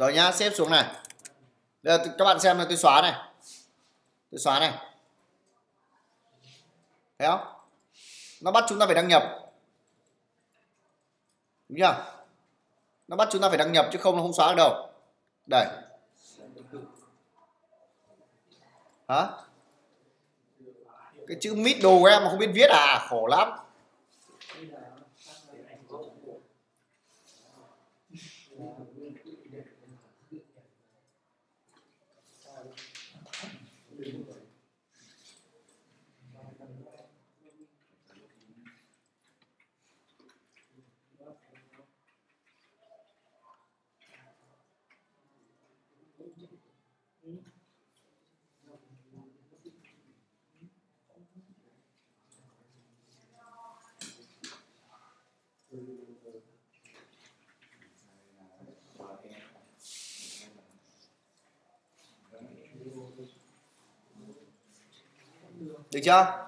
Rồi nhá, xếp xuống này. Bây giờ các bạn xem là tôi xóa này. Tôi xóa này. Thấy không? Nó bắt chúng ta phải đăng nhập. Đúng chưa? Nó bắt chúng ta phải đăng nhập chứ không nó không xóa được đâu. Đây. Hả? Cái chữ middle của em mà không biết viết à? Khổ lắm. Được chưa?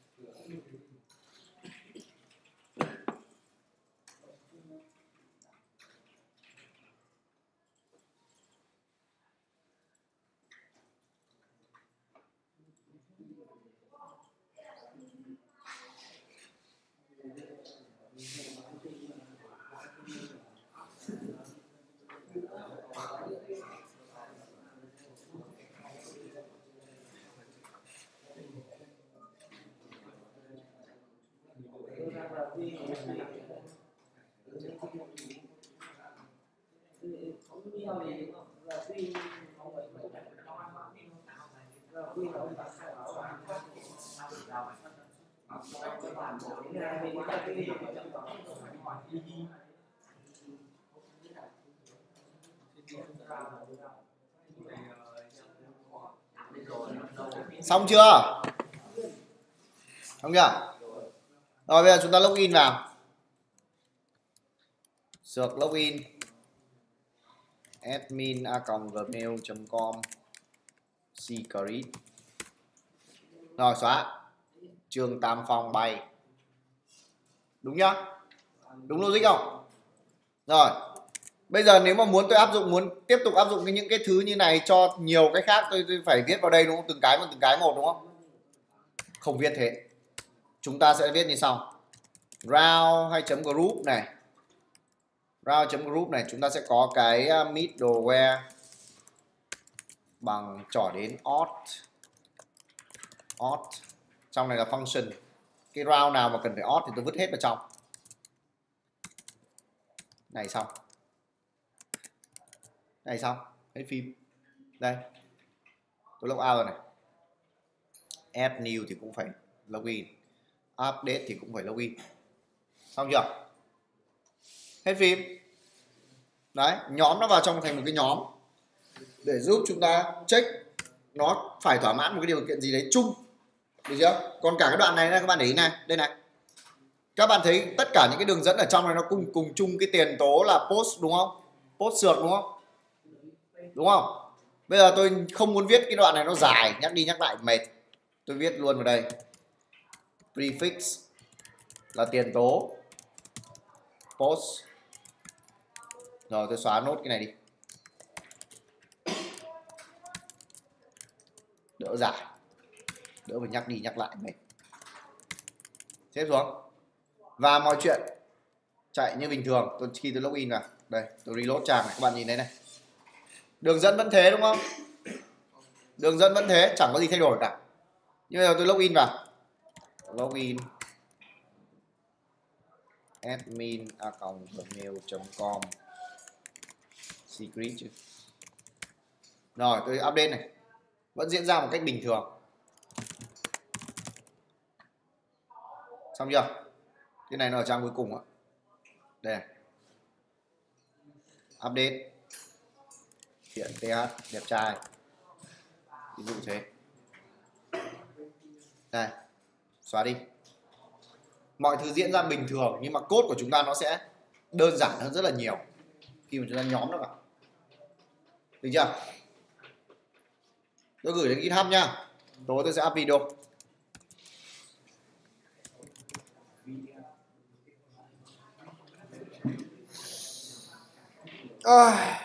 Xong chưa? Xong chưa? Rồi bây giờ chúng ta login vào. Sược login admin a còng gmail chấm com secret. Rồi xóa. Trương Tam Phong bay. Đúng nhá? Đúng logic không? Rồi. Bây giờ nếu mà muốn tôi áp dụng, muốn tiếp tục áp dụng những cái thứ như này cho nhiều cái khác, tôi, tôi phải viết vào đây đúng không? Từng cái một từng cái một đúng không? Không viết thế. Chúng ta sẽ viết như sau. Round hay chấm group này. Round chấm group này chúng ta sẽ có cái middleware bằng trỏ đến auth. Auth. Trong này là function. Cái round nào mà cần phải auth thì tôi vứt hết vào trong. Này xong. Này xong. Hết phim. Đây. Tôi log out rồi này. Add new thì cũng phải login. Update thì cũng phải login. Xong chưa? Hết phim. Đấy, nhóm nó vào trong thành một cái nhóm để giúp chúng ta check nó phải thỏa mãn một cái điều kiện gì đấy chung. Được chưa? Còn cả cái đoạn này, này các bạn để ý này, đây này. Các bạn thấy tất cả những cái đường dẫn ở trong này nó cùng cùng chung cái tiền tố là post đúng không? Post sượt đúng không? Đúng không? Bây giờ tôi không muốn viết cái đoạn này nó dài, nhắc đi nhắc lại mệt. Tôi viết luôn vào đây. Prefix là tiền tố. Post. Rồi tôi xóa nốt cái này đi. Đỡ dài. Đỡ phải nhắc đi nhắc lại mệt. Xếp xuống. Và mọi chuyện chạy như bình thường. Tôi khi tôi login vào. Đây, tôi reload trang này, các bạn nhìn thấy này. Đường dẫn vẫn thế đúng không? Đường dẫn vẫn thế, chẳng có gì thay đổi cả. Nhưng bây giờ tôi login vào. Login admin a còng gmail chấm com secret chứ. Rồi tôi update này. Vẫn diễn ra một cách bình thường. Xong chưa? Cái này nó ở trang cuối cùng á. Đây này. Update. Hiện th đẹp trai. Ví dụ thế. Đây. Xóa đi. Mọi thứ diễn ra bình thường nhưng mà code của chúng ta nó sẽ đơn giản hơn rất là nhiều khi mà chúng ta nhóm nó vào. Được chưa? Tôi gửi đến GitHub nha. Tối tôi sẽ up video. À.